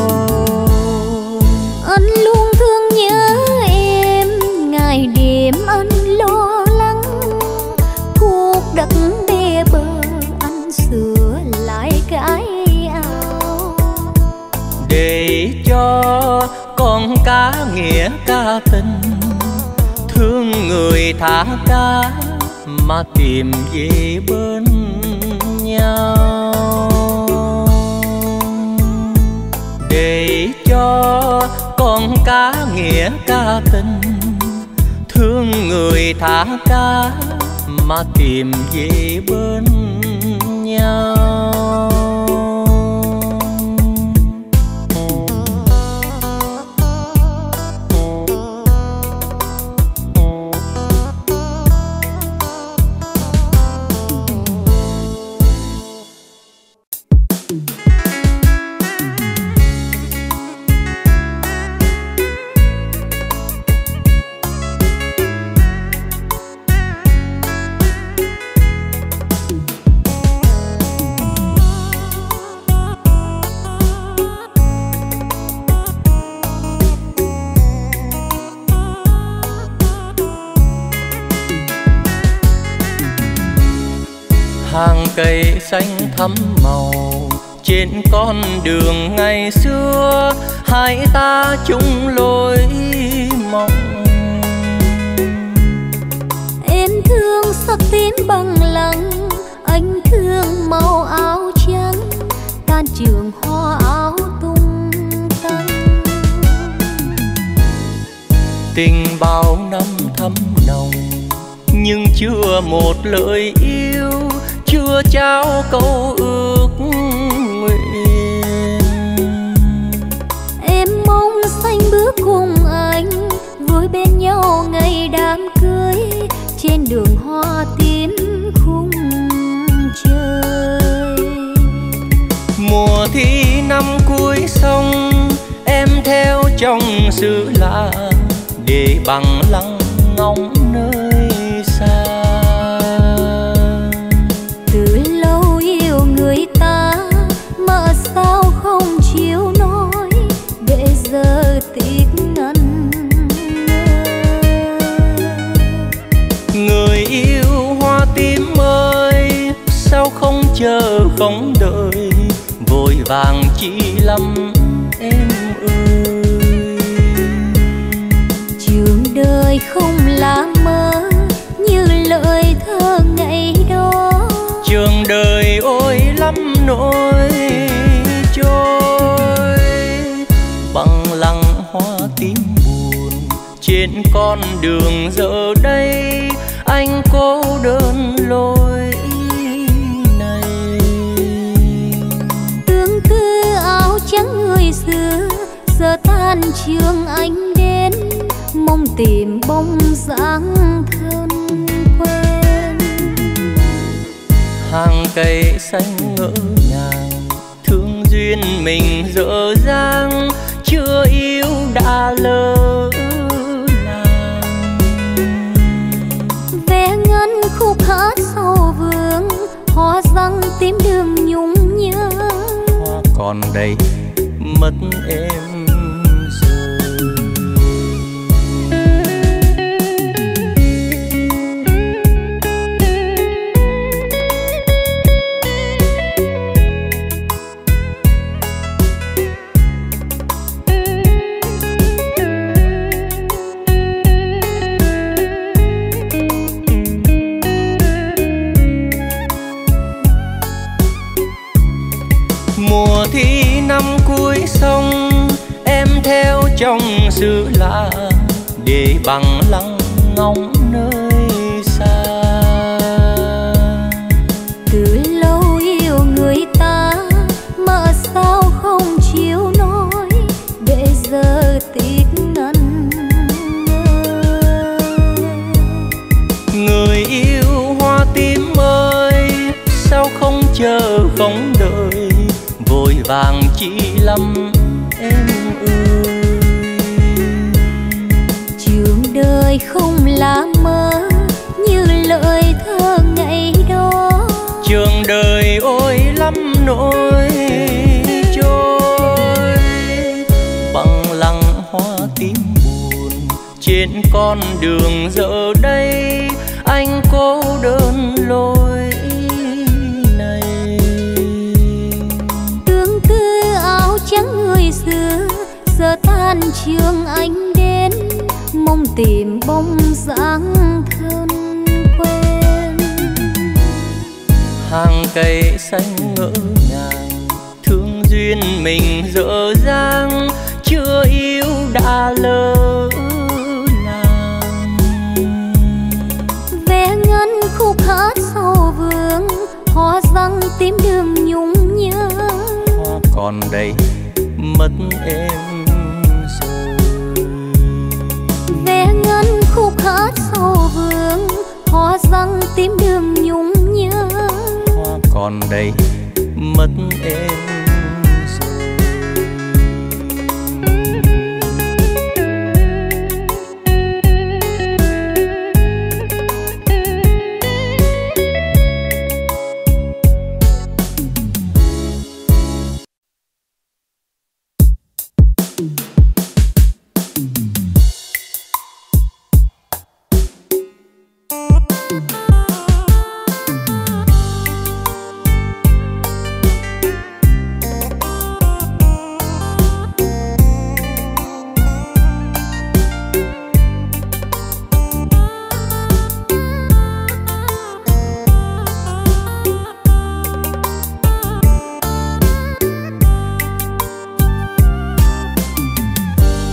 anh luôn thương nhớ em, ngày đêm anh lo lắng, cuộc đất bê bờ anh sửa lại cái ao. Để cho con cá nghĩa cá tình, thương người thả cá mà tìm về bên nhau. Để cho con cá nghĩa cá tình, thương người thả cá mà tìm về bên nhau. Hàng cây xanh thắm màu trên con đường ngày xưa, hai ta chung lối mộng. Em thương sắc tím bằng lăng, anh thương màu áo trắng, can trường hoa áo tung tăng. Tình bao năm thắm nồng, nhưng chưa một lời yêu, chưa trao câu ước nguyện. Em mong xanh bước cùng anh, vui bên nhau ngày đám cưới, trên đường hoa tím khung trời. Mùa thi năm cuối sông, em theo trong xứ lạ, để bằng lăng ngóng nơi xa. Từ lâu yêu người ta mà sao không chịu nói, để giờ tiếc ngần người yêu hoa tím ơi, sao không chờ không đợi, vội vàng chi lắm em ơi. trường đời không là mơ như lời thơ ngày đó, Trường đời ôi lắm nỗi trôi, bằng lăng hoa tím buồn trên con đường giờ đây, anh cô đơn lối này. tương tư áo trắng người xưa giờ tan trường anh đến, mong tìm bóng dáng thân quen. Hàng cây xanh ngỡ ngàng, thương duyên mình dở dang, chưa yêu đã lỡ làng. Vẽ ngân khúc hát sau vườn, hoa răng tím đường nhung nhớ, Hoa còn đây mất em rồi. Mùa thi năm cuối sông, em theo trong xứ lạ, để bằng lăng ngóng nơi xa. từ lâu yêu người ta mà sao không chịu nói, để giờ tiếc ngần Người yêu hoa tím ơi, sao không chờ không đợi, vội vàng chi lắm em ơi. trường đời không là mơ như lời thơ ngày đó, Trường đời ôi lắm nỗi trôi, bằng lăng hoa tím buồn trên con đường giờ đây, anh cô đơn lối này. tương tư áo trắng người xưa giờ tan trường anh đến, mong tìm bóng dáng thân quen. Hàng cây xanh ngỡ ngàng, thương duyên mình dở dang, chưa yêu đã lỡ làng. Vẽ ngân khúc hát sau vườn, hoa răng tím đường nhung nhớ, Hoa còn đây mất em rồi. vẽ ngân khúc hát sau vườn, hoa răng tím đường nhung nhớ, Hoa còn đây mất em rồi.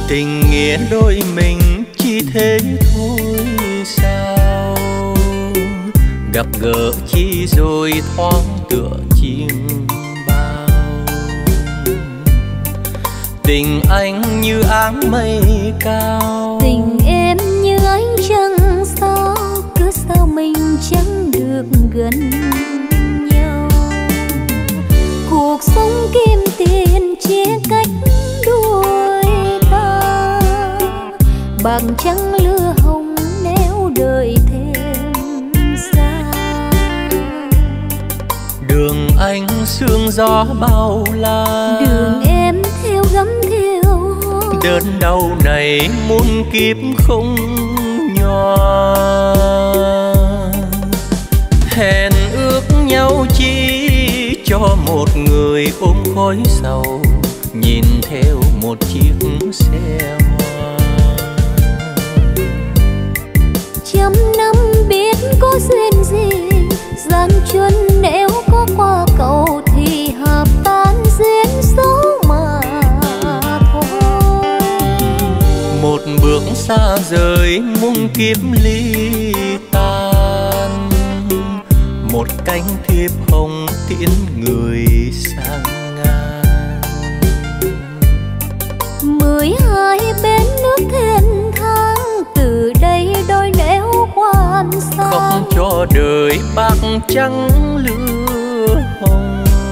Tình nghĩa đôi mình chỉ thế thôi sao, gặp gỡ chi rồi thoáng tựa chim bao. Tình anh như áng mây cao, tình em như ánh trăng sao, cứ sao mình chẳng được gần nhau. Cuộc sống kim tiền chia cách đôi ta, bằng trăng lửa hồng nếu đợi thêm xa. Đường anh sương gió bao la, đường em theo gấm theo hoa. Đớn đau này muôn kiếp không nhòa, hẹn ước nhau chi cho một người ôm khói sầu, nhìn theo một chiếc xe hoa. Trăm năm biết có duyên gì, gian truân nếu có qua cầu thì hợp tan duyên số mà thôi. Một bước xa rời muôn kiếp ly tan, một cánh thiệp hồng tiễn người sang ngang. 12 bên nước thênh thang, từ đây đôi nẻo quan xa. Khóc cho đời bạc trắng lửa hồng.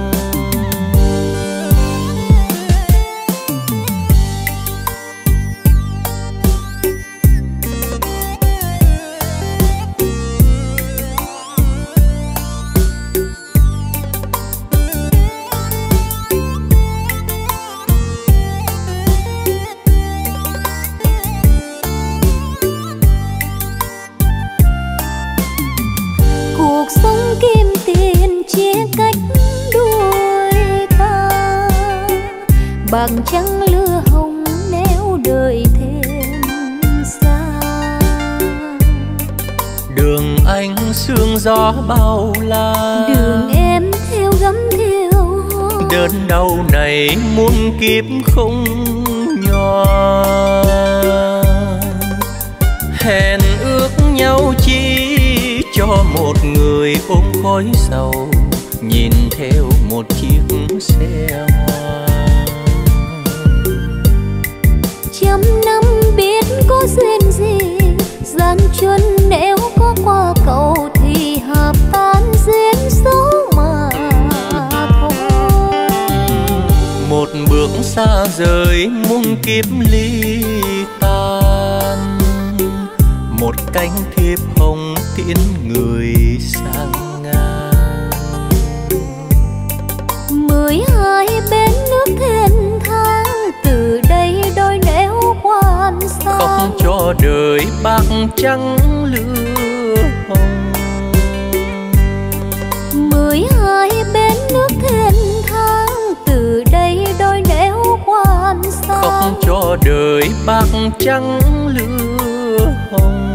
Cuộc sống kim tiền chia cách đôi ta, bằng trăng lửa hồng nếu đợi thêm xa. Đường anh sương gió bao la, đường em theo gấm theo hoa. đớn đau này muôn kiếp không nhòa, hẹn ước nhau chi cho một người ôm khói sầu, nhìn theo một chiếc xe hoa. Trăm năm biết có duyên gì, gian truân nếu có qua cầu thì hợp tan duyên số mà thôi. Một bước xa rời muôn kiếp ly tan, một cánh thiệp hồng tiễn người sang ngang. 12 bên nước thênh thang, từ đây đôi nẻo quan xa. Khóc cho đời bạc trắng lửa hồng. 12 bên nước thênh thang, từ đây đôi nẻo quan xa. Khóc cho đời bạc trắng lửa hồng.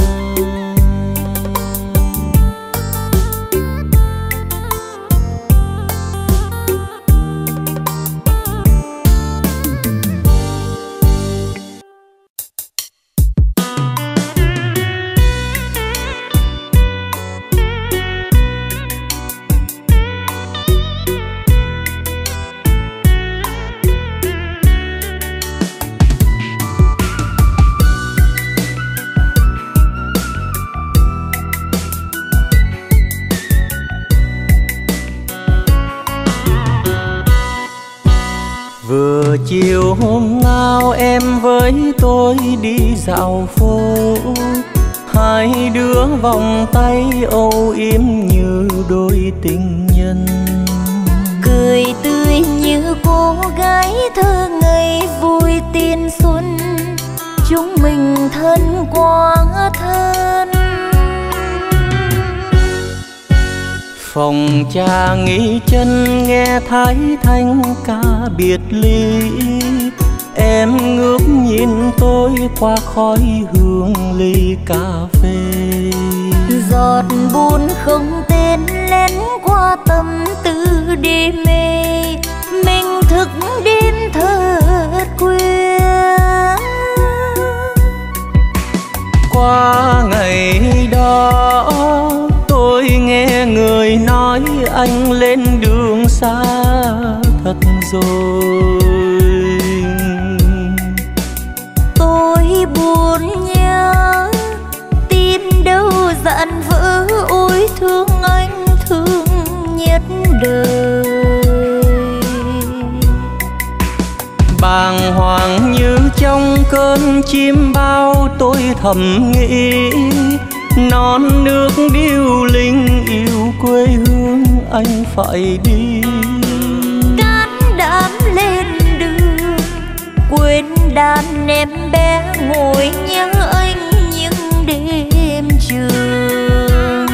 Vừa chiều hôm nào em với tôi đi dạo phố, hai đứa vòng tay âu yếm như đôi tình nhân. Cười tươi như cô gái thơ ngây vui tiên xuân, chúng mình thân quá thân. Phòng trà nghỉ chân nghe thái thanh ca biệt ly, em ngước nhìn tôi qua khói hương ly cà phê. Giọt buồn không tên lén qua tâm tư đê mê, mình thức đêm thật khuya. anh lên đường xa thật rồi. Tôi buồn nhớ tim đâu dạn vỡ, ôi thương anh thương nhất đời. Bàng hoàng như trong cơn chim bao, tôi thầm nghĩ non nước điêu linh yêu quê hương anh phải đi. Can đảm lên đường quên đàn em bé, ngồi nhớ anh những đêm trường.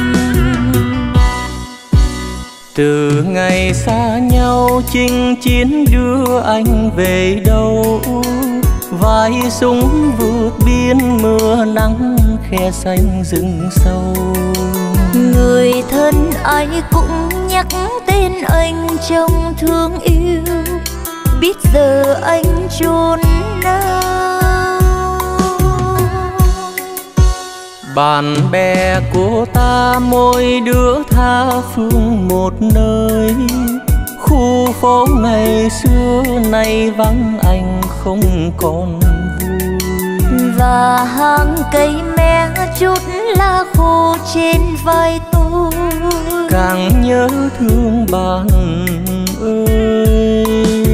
Từ ngày xa nhau chinh chiến đưa anh về đâu, vai súng vượt biên mưa nắng khe xanh rừng sâu. Người thân ai cũng nhắc tên anh trong thương yêu, biết giờ anh chốn nào. Bạn bè của ta mỗi đứa tha phương một nơi, khu phố ngày xưa nay vắng anh không còn vui. Và hàng cây me chút lá khô trên vai tôi, càng nhớ thương bạn ơi.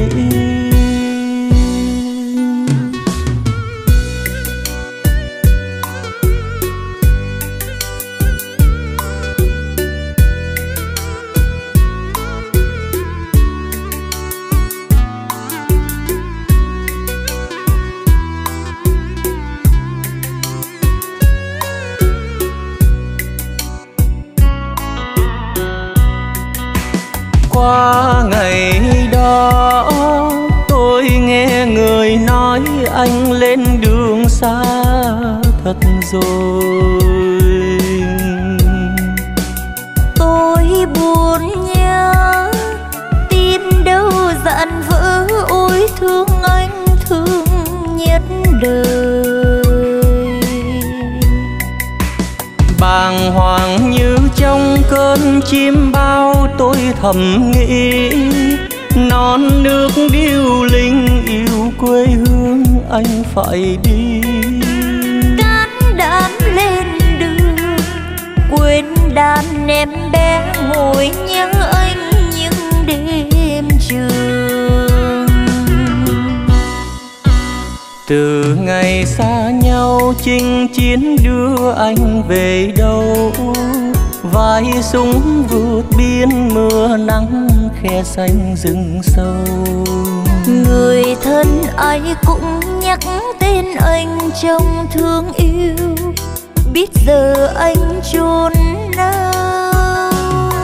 Qua ngày đó tôi nghe người nói anh lên đường xa thật rồi. Tôi buồn nhớ tim đâu dạn vỡ, ôi thương anh thương nhất đời. Bàng hoàng như trong cơn chim bao, tôi thầm nghĩ non nước điêu linh yêu quê hương anh phải đi. Can đảm lên đường quên đàn em bé, ngồi nhớ anh những đêm trường. Từ ngày xa nhau chinh chiến đưa anh về đâu, vai súng vượt biên mưa nắng khe xanh rừng sâu. Người thân ai cũng nhắc tên anh trong thương yêu, biết giờ anh chốn nào.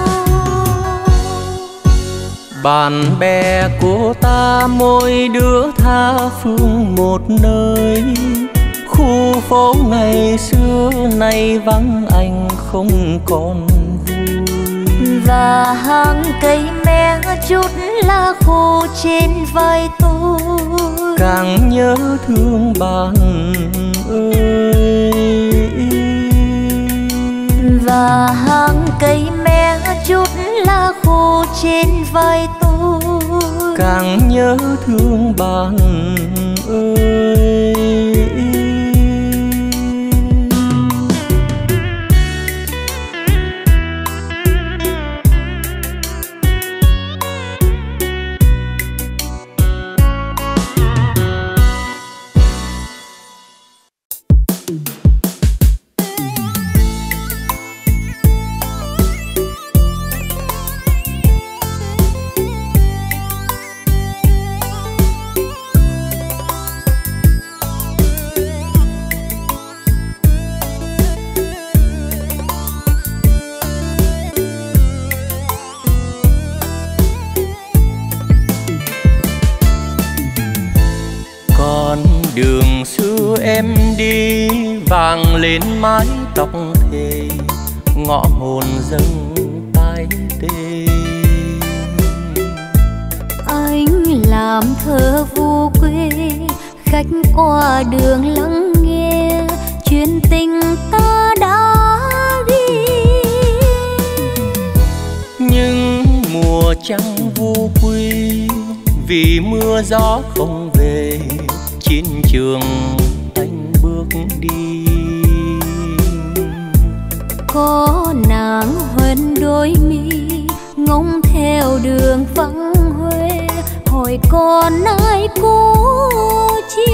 Bạn bè của ta mỗi đứa tha phương một nơi, khu phố ngày xưa nay vắng anh không còn vui. Và hàng cây me chút lá khô trên vai tôi, càng nhớ thương bạn ơi. Và hàng cây me chút lá khô trên vai tôi, càng nhớ thương bạn ơi. Đường xưa em đi vàng lên mái tóc thề, ngõ hồn dâng tai tê. Anh làm thơ vô quê, khách qua đường lắng nghe chuyện tình ta đã đi. Nhưng trăng vu quy, vì mưa gió không về, chiến trường anh bước đi. Có nàng hoen đôi mi, ngóng theo đường vắng huê, hỏi còn ai cố chi.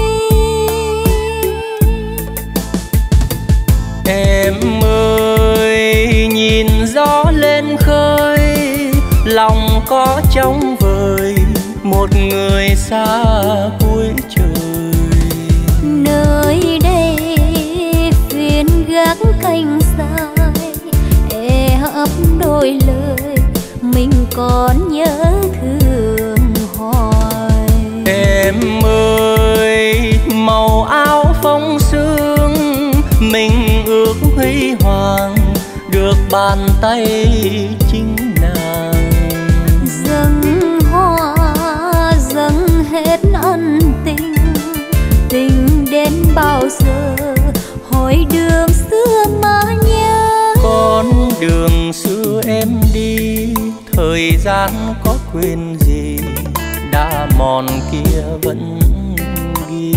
Em ơi nhìn gió lên khơi, lòng có trống vời một người xa cuối trời. Nơi đây phiên gác canh dài, e ấp đôi lời mình còn nhớ thương hoài. Em ơi màu áo phong sương, mình ước huy hoàng được bàn tay chính nàng. Dâng hoa dâng hết ân tình, tình đến bao giờ hỏi đường xưa mà nhớ. Con đường xưa em đi, thời gian có quên gì, đã mòn kia vẫn ghi.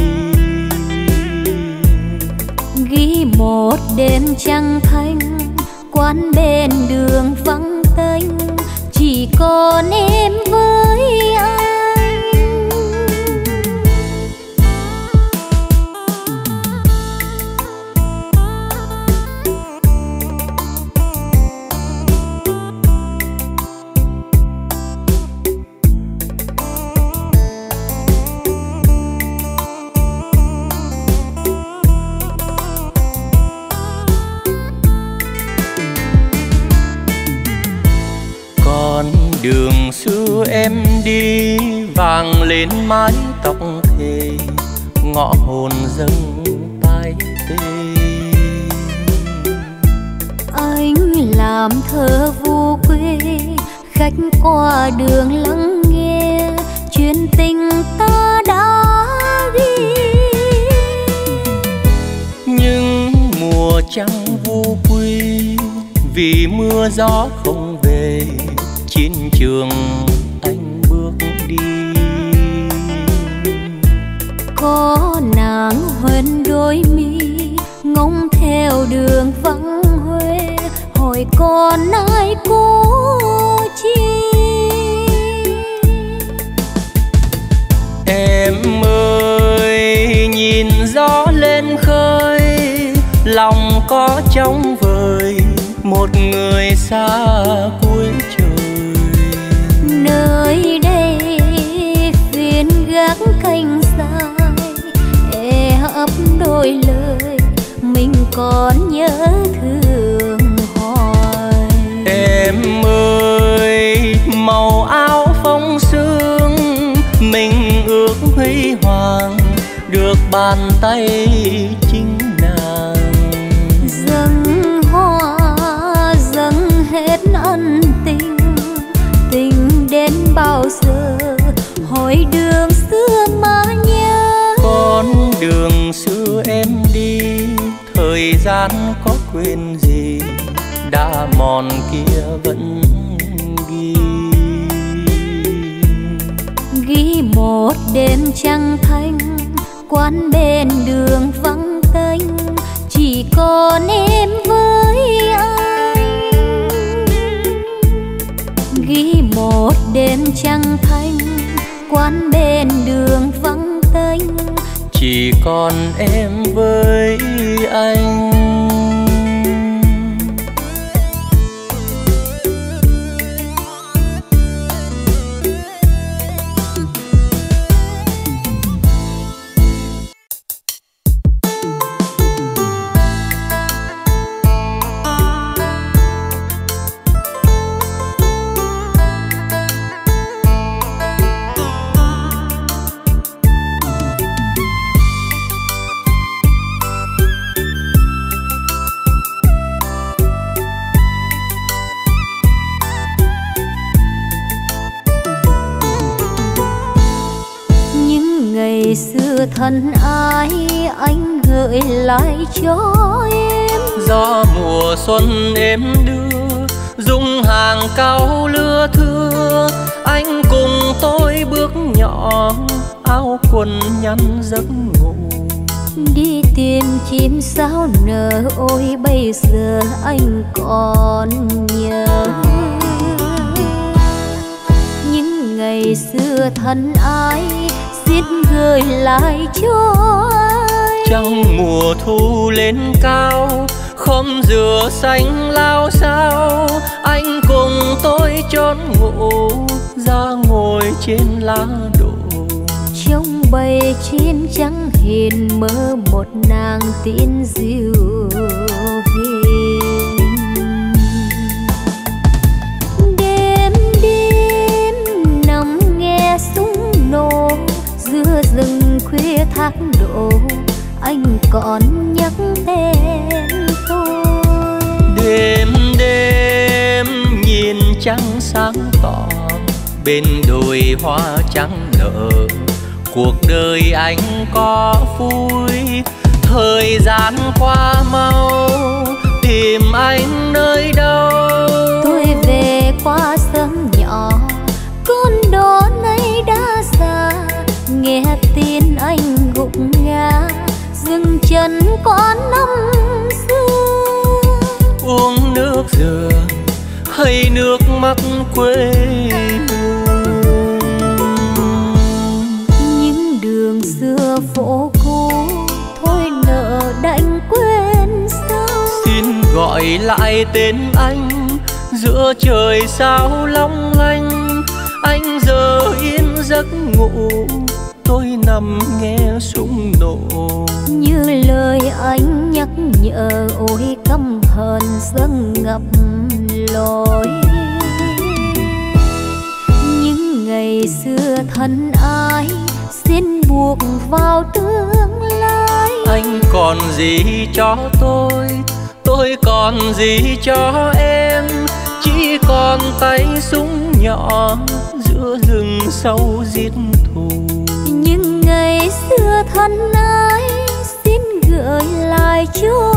Ghi một đêm trăng thanh, quán bên đường vắng tênh, chỉ còn em với anh. Đường xưa em đi, vàng lên mái tóc thề, ngõ hồn dâng tai tê. Anh làm thơ vu quê, khách qua đường lắng nghe chuyện tình ta đã ghi. Nhưng mùa trăng vu quy, vì mưa gió không về, chiến trường anh bước đi. Có nàng hoen đôi mi, ngóng theo đường vắng huê, hỏi còn ai cố chi. Em ơi nhìn gió lên khơi, lòng có trống vời một người xa cuối trời. Nơi đây phiên gác canh dài, e ấp đôi lời mình còn nhớ thương hoài. Em ơi màu áo phong sương, mình ước huy hoàng được bàn tay chính nàng. Dâng hoa dâng hết ân tình, tình đến bao giờ hỏi đường xưa mà nhớ. Con đường xưa em đi, thời gian có quên gì, đã mòn kia vẫn ghi. Ghi một đêm trăng thanh, quán bên đường vắng tênh, chỉ còn em với anh. Ghi một đêm trăng thanh, quán bên đường vắng tênh, chỉ còn em với anh. thân ai anh gợi lại cho em. Gió mùa xuân em đưa dung hà làng cao lưa thưa, anh cùng tôi bước nhỏ, áo quần nhăn giấc ngủ. Đi tìm chim sáo nở, ôi bây giờ anh còn nhớ những ngày xưa thân ái, xin gửi lại cho anh. Trong mùa thu lên cao, khóm dừa xanh lao xao, anh cùng tôi chốn ngủ, ra ngồi trên lá đổ. Trong bầy chim trắng hiền mơ một nàng tiên dịu hiền. Đêm đêm nằm nghe súng nổ, giữa rừng khuya thác đổ, anh còn nhắc tên tôi. Đêm đêm nhìn trăng sáng tỏ, bên đồi hoa trắng nở, cuộc đời anh có vui, thời gian qua mau, tìm anh nơi đâu. Tôi về qua sớm nhỏ, con đó nay đã già, nghe tin anh gục ngã, dừng chân có năm xưa. Uống nước dừa hay nước mắt quê hương, những đường xưa phố cũ thôi nợ đành quên sao. xin gọi lại tên anh giữa trời sao long lanh. Anh giờ yên giấc ngủ, tôi nằm nghe súng nổ. Như lời anh nhắc nhở, ôi căm hờn dâng ngập lối. Những ngày xưa thân ái, xin buộc vào tương lai. Anh còn gì cho tôi còn gì cho em, chỉ còn tay súng nhỏ giữa rừng sâu giết thù. Những ngày xưa thân ái, xin gửi lại cho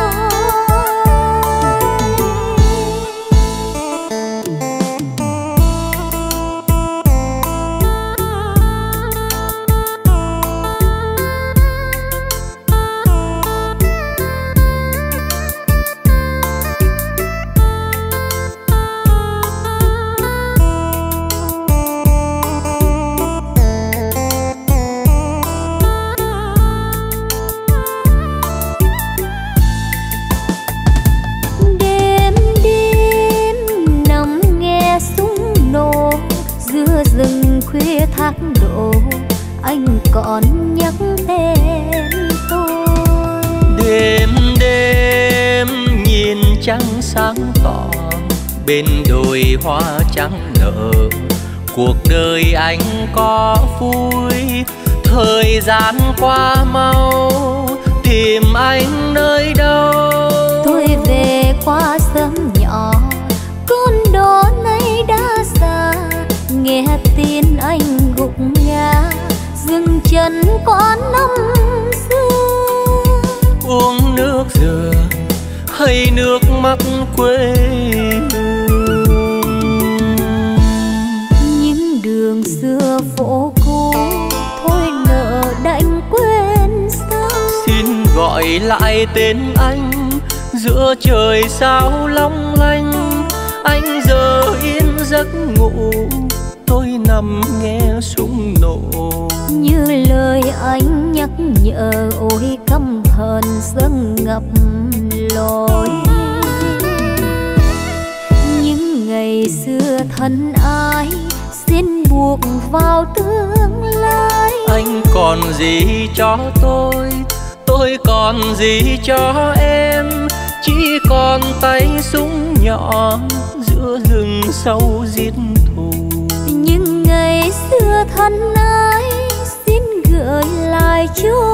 khuya thác đổ, anh còn nhắc tên tôi. Đêm đêm nhìn trăng sáng tỏ, bên đồi hoa trắng nở, cuộc đời anh có vui, thời gian qua mau, tìm anh nơi đâu. Tôi về qua sớm nhỏ, con đó nay đã già, nghe tin anh gục ngã, dừng chân có năm xưa. Uống nước dừa hay nước mắt quê hương, những đường xưa phố cũ thôi nợ đành quên sao. xin gọi lại tên anh giữa trời sao long lanh. Anh giờ yên giấc ngủ, tôi nằm nghe súng nổ. Như lời anh nhắc nhở, ôi căm hờn dâng ngập lối. Những ngày xưa thân ái, xin buộc vào tương lai. Anh còn gì cho tôi còn gì cho em, chỉ còn tay súng nhỏ giữa rừng sâu giết thù. Những ngày xưa thân ái, xin gửi lại cho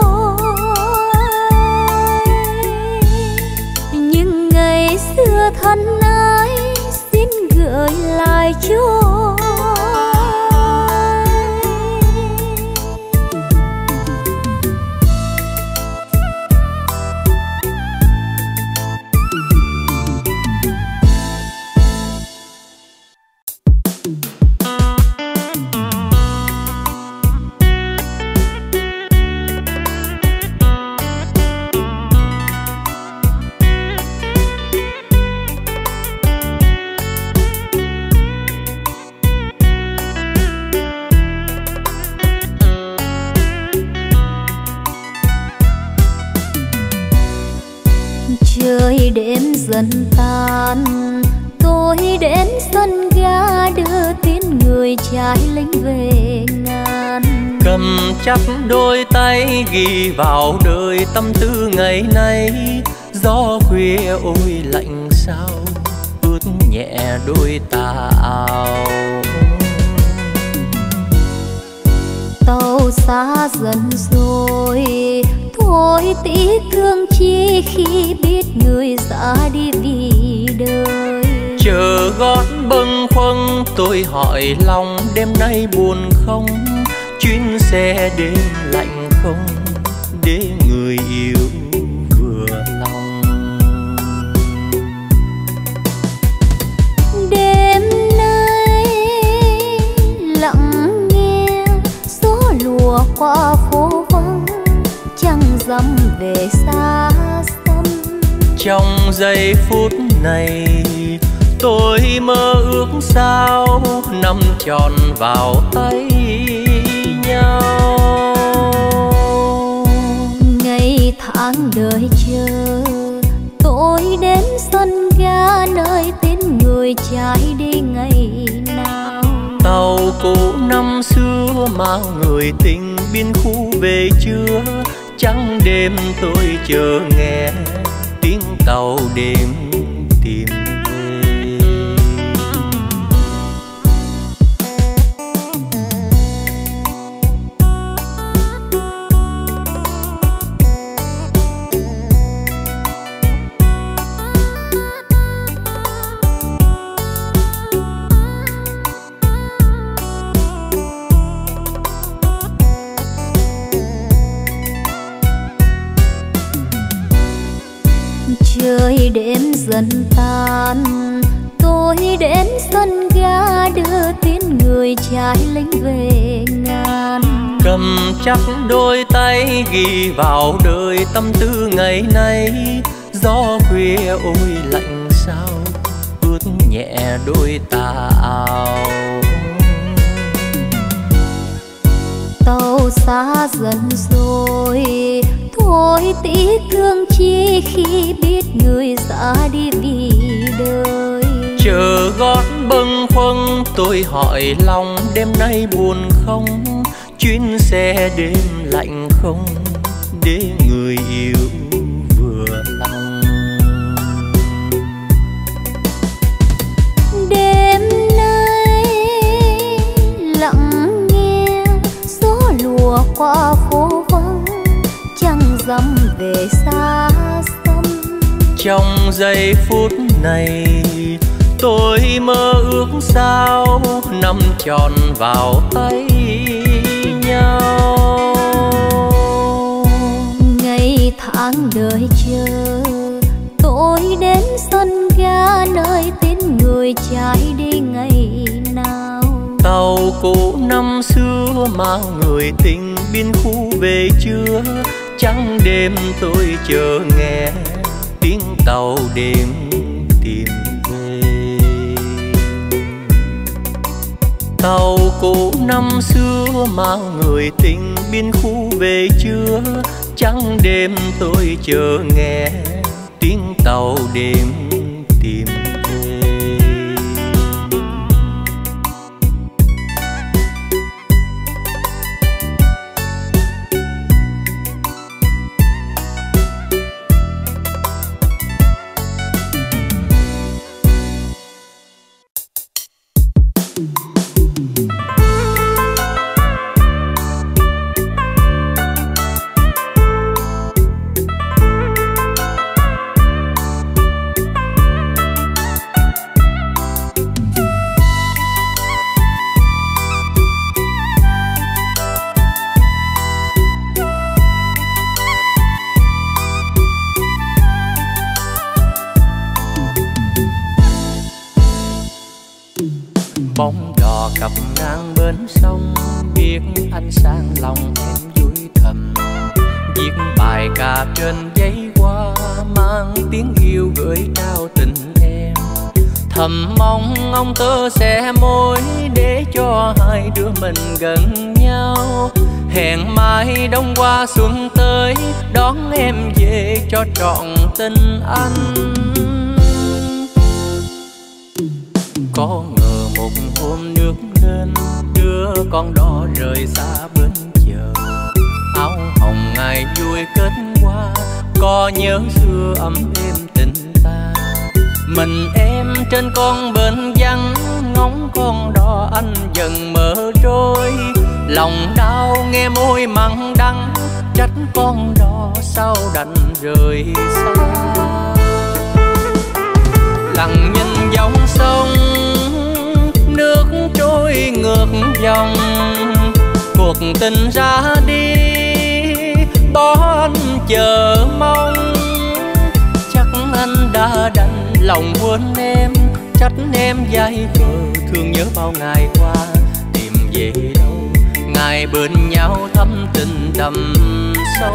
anh. Những ngày xưa thân ái, xin gửi lại cho dần tan, tôi đến sân ga đưa tin người trai lính về ngàn. Cầm chắc đôi tay ghi vào đời tâm tư ngày nay, gió khuya ôi lạnh sao ướt nhẹ đôi tà áo. Tàu xa dần rồi, thôi tiếc thương chi khi biết người ra đi vì đời. Chờ gót bâng khuâng tôi hỏi lòng đêm nay buồn không, chuyến xe đêm lạnh không để người yêu vừa lòng. Đêm nay lặng nghe gió lùa qua phố vắng, trăng rằm về xa xăm. Trong giây phút này tôi mơ ước sao năm tròn vào tay nhau. Ngày tháng đợi chờ tôi đến sân ga nơi tên người trai đi ngày nào. Tàu cũ năm xưa mang người tình biên khu về chưa, trắng đêm tôi chờ nghe tiếng tàu đêm tìm về. Trời đêm dần tan, tôi đến sân ga đưa tin người trai lính về ngàn. Cầm chắc đôi tay ghi vào đời tâm tư ngày nay, gió khuya ôi lạnh sao ướt nhẹ đôi tà áo. Tàu xa dần rồi, thôi tiếc thương chi khi biết người ra đi vì đời. Chờ gót bâng khuâng tôi hỏi lòng đêm nay buồn không, chuyến xe đêm lạnh không để người yêu vừa lòng. Đêm nay lặng nghe gió lùa qua phố vắng, trăng rằm về xa xăm. Trong giây phút này tôi mơ ước sao năm tròn vào tay nhau. Ngày tháng đợi chờ tôi đến sân ga nơi tên người trai đi ngày nào. Tàu cũ năm xưa mang người tình biên khu về chưa, trắng đêm tôi chờ nghe tiếng tàu đêm tìm về. Tàu cũ năm xưa mang người tình biên khu về chưa, trắng đêm tôi chờ nghe tiếng tàu đêm tìm về. Bóng đò cập ngang bên sông, biết anh sang lòng em vui thầm. Viết bài ca trên giấy hoa, mang tiếng yêu gửi trao tình em. Thầm mong ông tơ sẽ môi để cho hai đứa mình gần nhau. Hẹn mai đông qua xuân tới, đón em về cho trọn tình anh. Có ngờ một hôm nước lên, đứa con đỏ rời xa bên chờ. Áo hồng ngày vui kết qua, có nhớ xưa ấm êm tình ta. Mình em trên con bên vắng, ngóng con đò anh dần mở trôi. Lòng đau nghe môi mặn đắng, trách con đò sao đành rời xa. Lặng nhìn dòng sông, nước trôi ngược dòng. Cuộc tình ra đi, bỏ anh chờ mong. Chắc anh đã đành lòng quên em, trách em dại khờ thương nhớ bao ngày qua. Tìm về đâu ngày bên nhau thắm tình đậm sâu.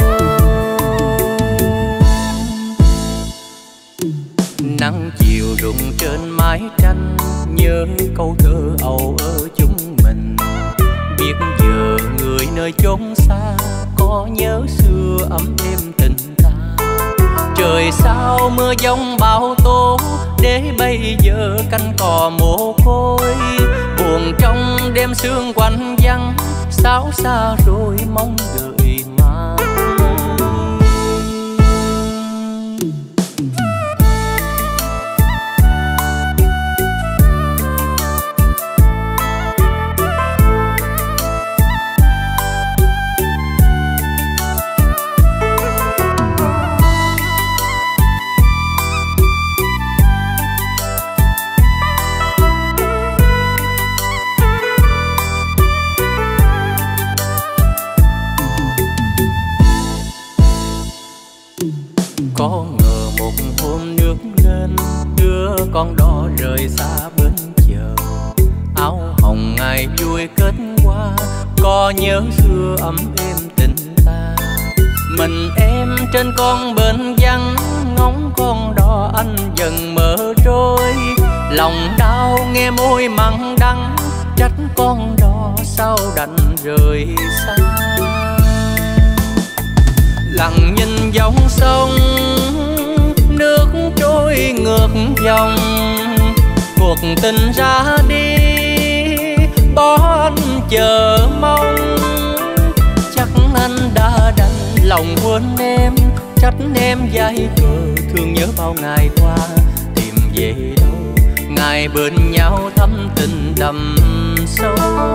Nắng chiều đụng trên mái tranh, nhớ câu thơ âu ở chúng mình. Biết giờ người nơi chốn xa, có nhớ xưa ấm êm tình ta. Trời sao mưa giông bão tố, để bây giờ cánh cò mồ côi. Buồn trong đêm sương quạnh vắng, sao xa rồi mong đợi mà. Có ngờ một hôm nước lên, đứa con đò rời xa bên chờ. Áo hồng ngày vui kết qua, có nhớ xưa ấm êm tình ta. Mình em trên con bên vắng, ngóng con đò anh dần mở trôi. Lòng đau nghe môi mặn đắng, trách con đò sao đành rời xa. Lặng nhìn dòng sông, nước trôi ngược dòng. Cuộc tình ra đi, bỏ anh chờ mong. Chắc anh đã đành lòng quên em, trách em dại khờ thương nhớ bao ngày qua. Tìm về đâu ngày bên nhau thắm tình đậm sâu.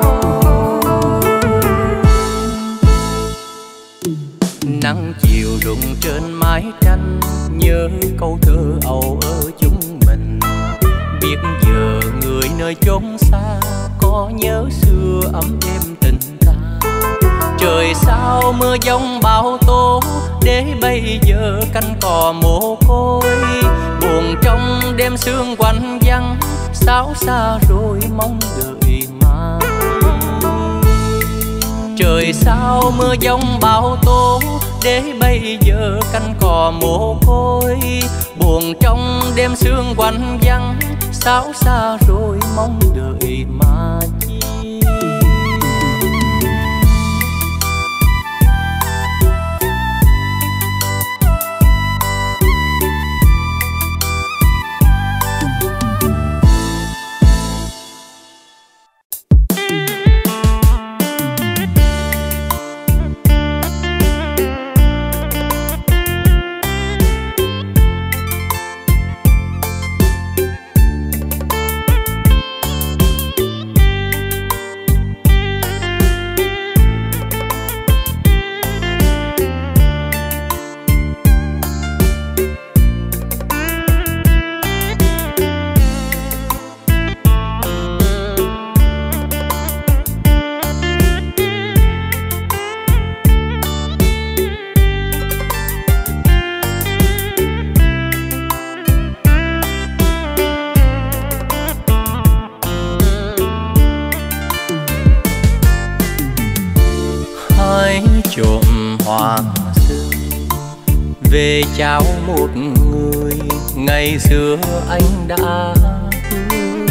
Nắng chiều đụng trên mái tranh, nhớ câu thơ âu ở chúng mình. Biết giờ người nơi chốn xa, có nhớ xưa ấm êm tình ta. Trời sao mưa giông bão tố, để bây giờ cánh cò mồ côi. Buồn trong đêm sương quạnh vắng, sao xa rồi mong đợi mà. Trời sao mưa giông bão tố, để bây giờ cánh cò mồ côi. Buồn trong đêm sương quạnh vắng, sao xa rồi mong đợi mà chi. Trộm hoàng sương về trao một người ngày xưa anh đã thương.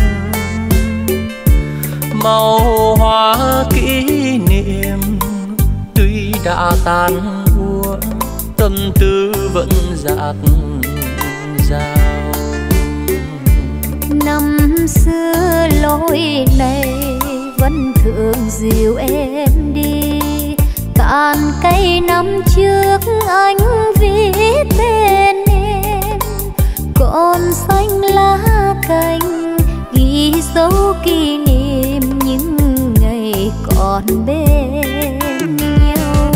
Màu hoa kỷ niệm tuy đã tan úa, tâm tư vẫn dạt dào. năm xưa lối này vẫn thường dìu em đi. Cạn cây năm trước anh viết tên em, còn xanh lá cành ghi dấu kỷ niệm những ngày còn bên nhau.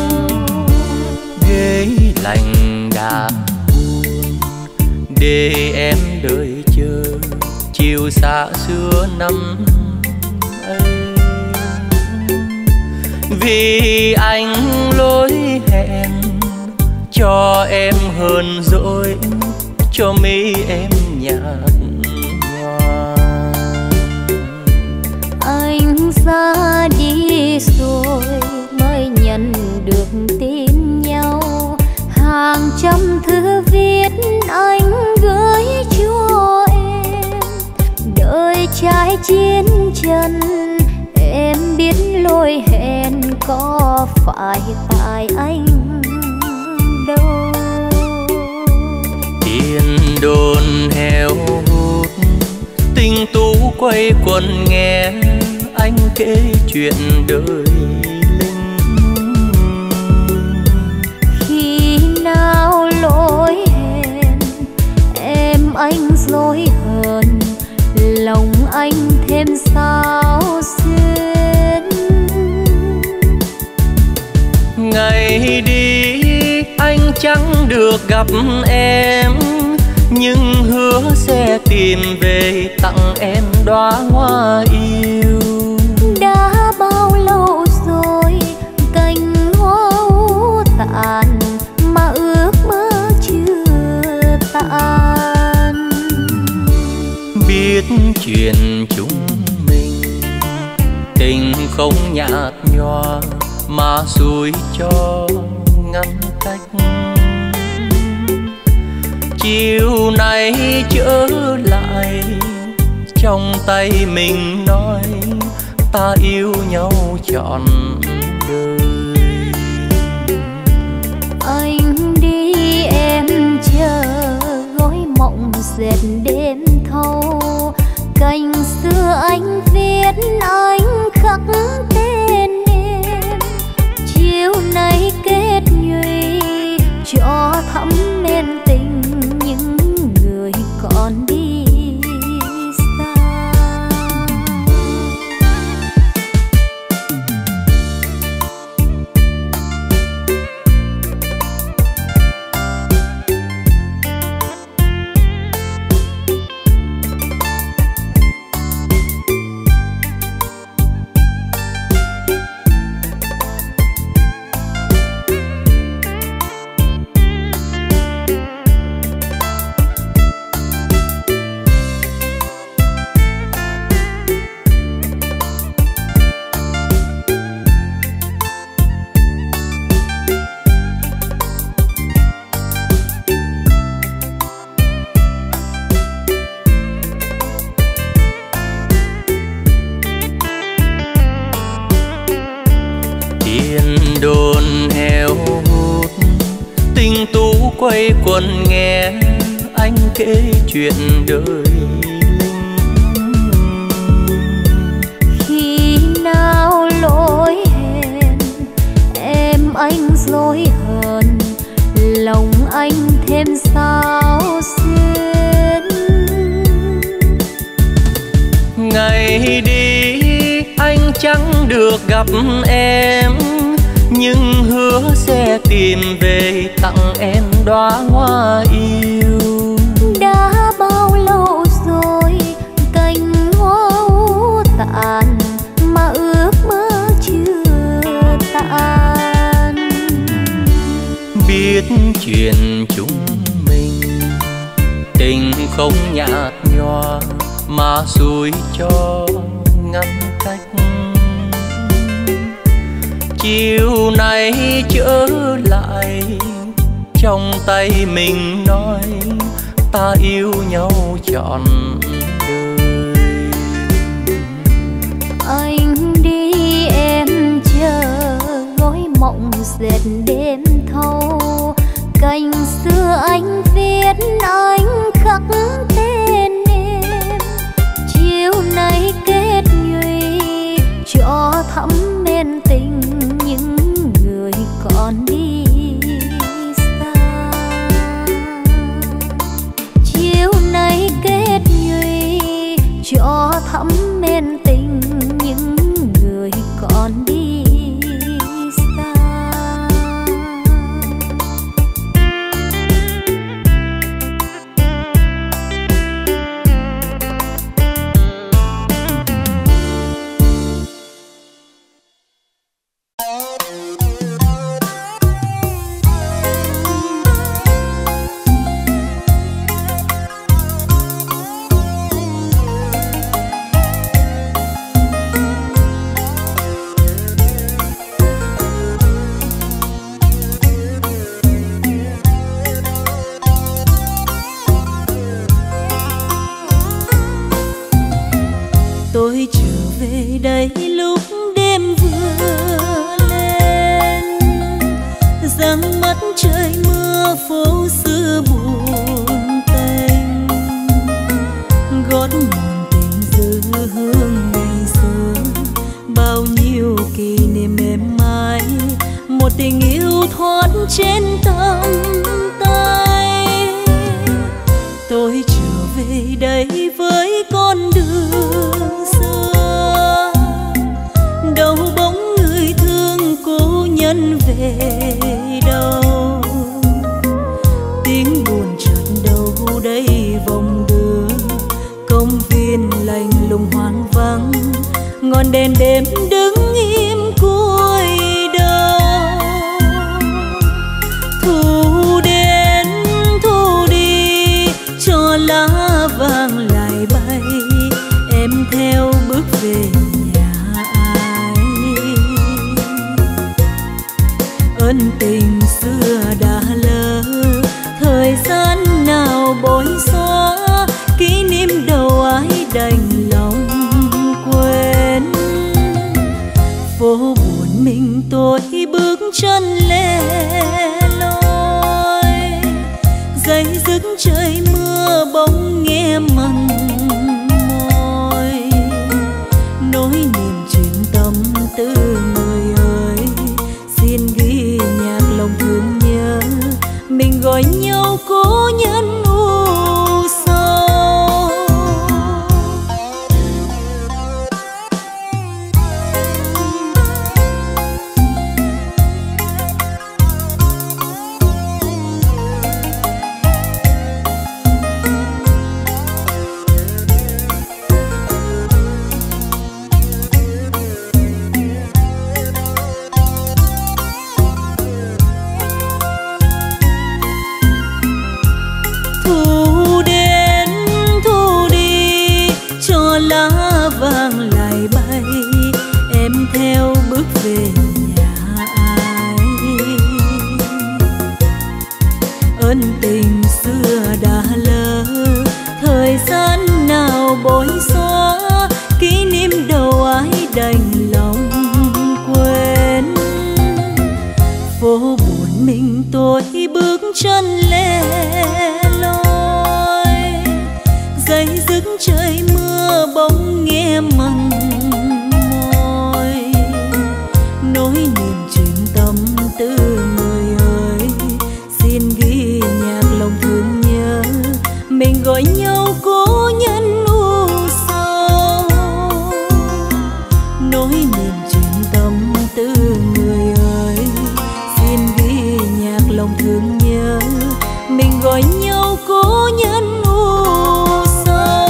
Ghế lạnh đã buồn để em đợi chờ chiều xa xưa năm ấy. Vì anh lối hẹn cho em hơn rồi, cho mi em nhạt nhòa. Anh ra đi rồi mới nhận được tin nhau, hàng trăm thư viết anh gửi cho em. Đời trai chiến chân em biết lối hẹn có phải tại anh đâu. Tiền đồn heo hút tình tú quay quần nghe anh kể chuyện đời linh. Khi nào lối hẹn em anh dối hờn, lòng anh thêm sao xuyên. Ngày đi anh chẳng được gặp em, nhưng hứa sẽ tìm về tặng em đóa hoa yêu. Đã bao lâu rồi cành hoa ú tàn mà ước mơ chưa tàn. Biết chuyện chúng mình tình không nhạt nhòa mà xui cho ngăn cách. Chiều nay trở lại trong tay mình nói ta yêu nhau trọn đời. Anh đi em chờ gói mộng dệt đêm thâu, cành xưa anh viết anh khắc tên em. Chiều nay kết nhụy cho thắm nên tình những người còn đi xa. quây quần nghe anh kể chuyện đời linh. Khi nào lỗi hẹn em anh dối hờn, lòng anh thêm sao xuyên. Ngày đi anh chẳng được gặp em, nhưng hứa sẽ tìm về tặng em đóa hoa yêu. Đã bao lâu rồi cành hoa ú tàn mà ước mơ chưa tàn. Biết chuyện chúng mình tình không nhạt nhòa mà xui cho ngăn cách. Chiều nay trở lại trong tay mình nói ta yêu nhau trọn đời. Anh đi em chờ gói mộng dệt đêm thâu, cành xưa anh viết anh khắc tên em. một tình yêu thoát trên tầm tay. Tôi trở về đây với con đường xưa, đâu bóng người thương cố nhân về đâu. Tiếng buồn chợt đâu đây vòng đường, công viên lạnh lùng hoang vắng, ngọn đèn đêm đứng im cuối đầu. Thu đến thu đi cho lá vàng lại bay, em theo bước về nhà ai. Ân tình xưa đã lỡ, thời gian nào bối xóa, kỷ niệm đâu ai đành lòng quên. Phố buồn mình tôi bước chân lẻ loi, dây dứt trời mưa bỗng nghe mặn môi. Nỗi niềm trên tâm tư người ơi, xin ghi nhạc lòng thương nhớ, mình gọi nhau cố nhân u sầu. Thu đến thu đi cho lá vàng lại bay, em theo bước về nhà ai. Ân tình xưa đã lỡ, thời gian nào bối xóa, kỷ niệm đâu ai đành lòng quên. Phố buồn mình tôi bước chân lẻ loi, dây dứt trời mưa bỗng nghe mặn môi. Nỗi niềm trên tâm tư người ơi, xin ghi nhạc lòng thương nhớ, mình gọi nhau cố nhân u sầu. Nỗi niềm trên tâm tư người ơi, xin ghi nhạc lòng thương nhớ, mình gọi nhau cố nhân u sầu.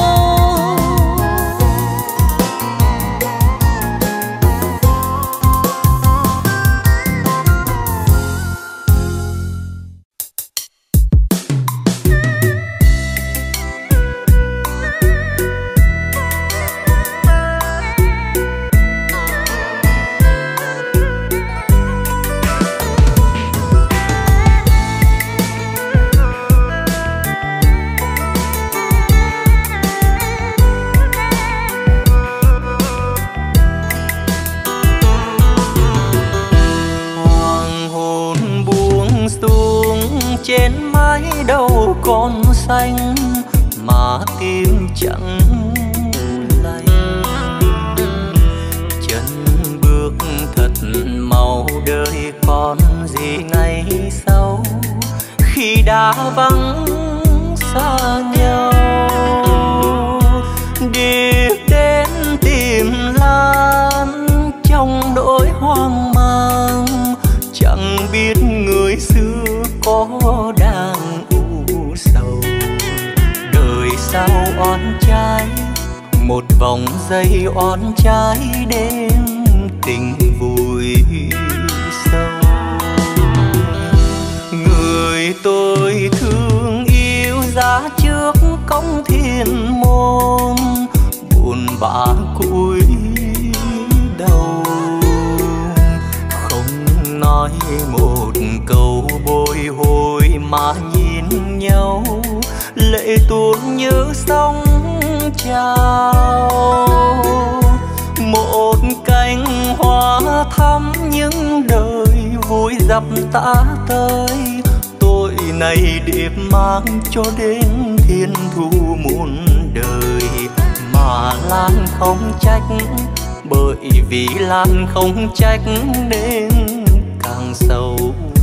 Trên mái đầu con xanh mà tim chẳng lành, chân bước thật mau đời còn gì ngày sau, khi đã vắng xa nhau. Đi đến tìm Lan trong nỗi hoang mang, chẳng biết người xưa có đang u sầu. Đời sao oan trái, một vòng dây oan trái đêm tình vùi sâu. Người tôi thương yêu giá trước cổng thiên môn, buồn bã cúi đầu không nói một câu bồi hồi mà nhìn nhau, lệ tuôn như sóng trào. Một cánh hoa thắm những đời vui dập tã tới, tôi này điệp mang cho đến thiên thu muôn đời. Mà Lan không trách, bởi vì Lan không trách nên càng sầu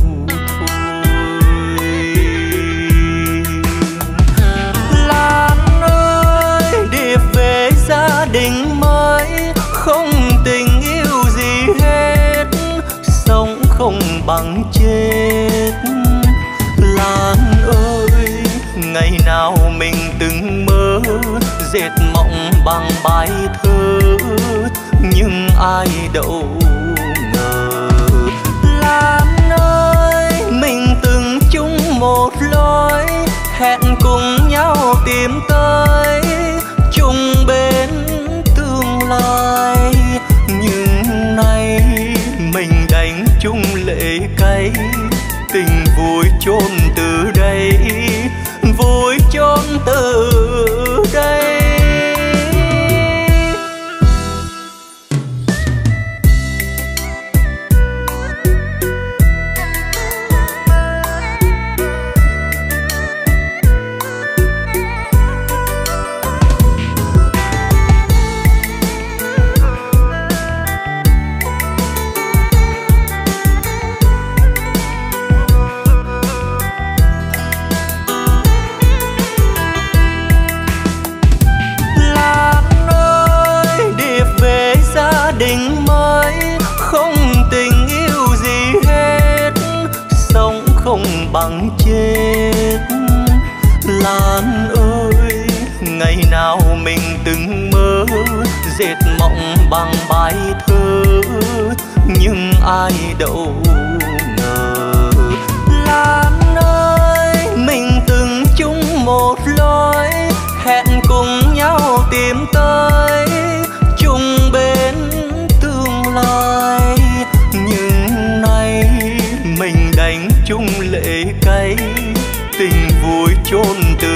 Lan ơi, để về gia đình mới, không tình yêu gì hết, sống không bằng chết. Lan ơi, ngày nào mình từng mơ dệt mộng bằng bài thơ, nhưng ai đâu ngờ. Lan ơi, mình từng chung một lối, hẹn cùng nhau tìm tới chung bên tương lai, nhưng nay mình đành chung lệ cay, tình vui chôn từ đây, vui chôn từ đây. Bằng chết. Lan ơi, ngày nào mình từng mơ dệt mộng bằng bài thơ, nhưng ai đâu ngờ. Lan ơi, mình từng chung một lối, hẹn cùng nhau tìm tới chung bên tương lai, nhưng nay mình đành chung lệ cay, tình vui chôn từ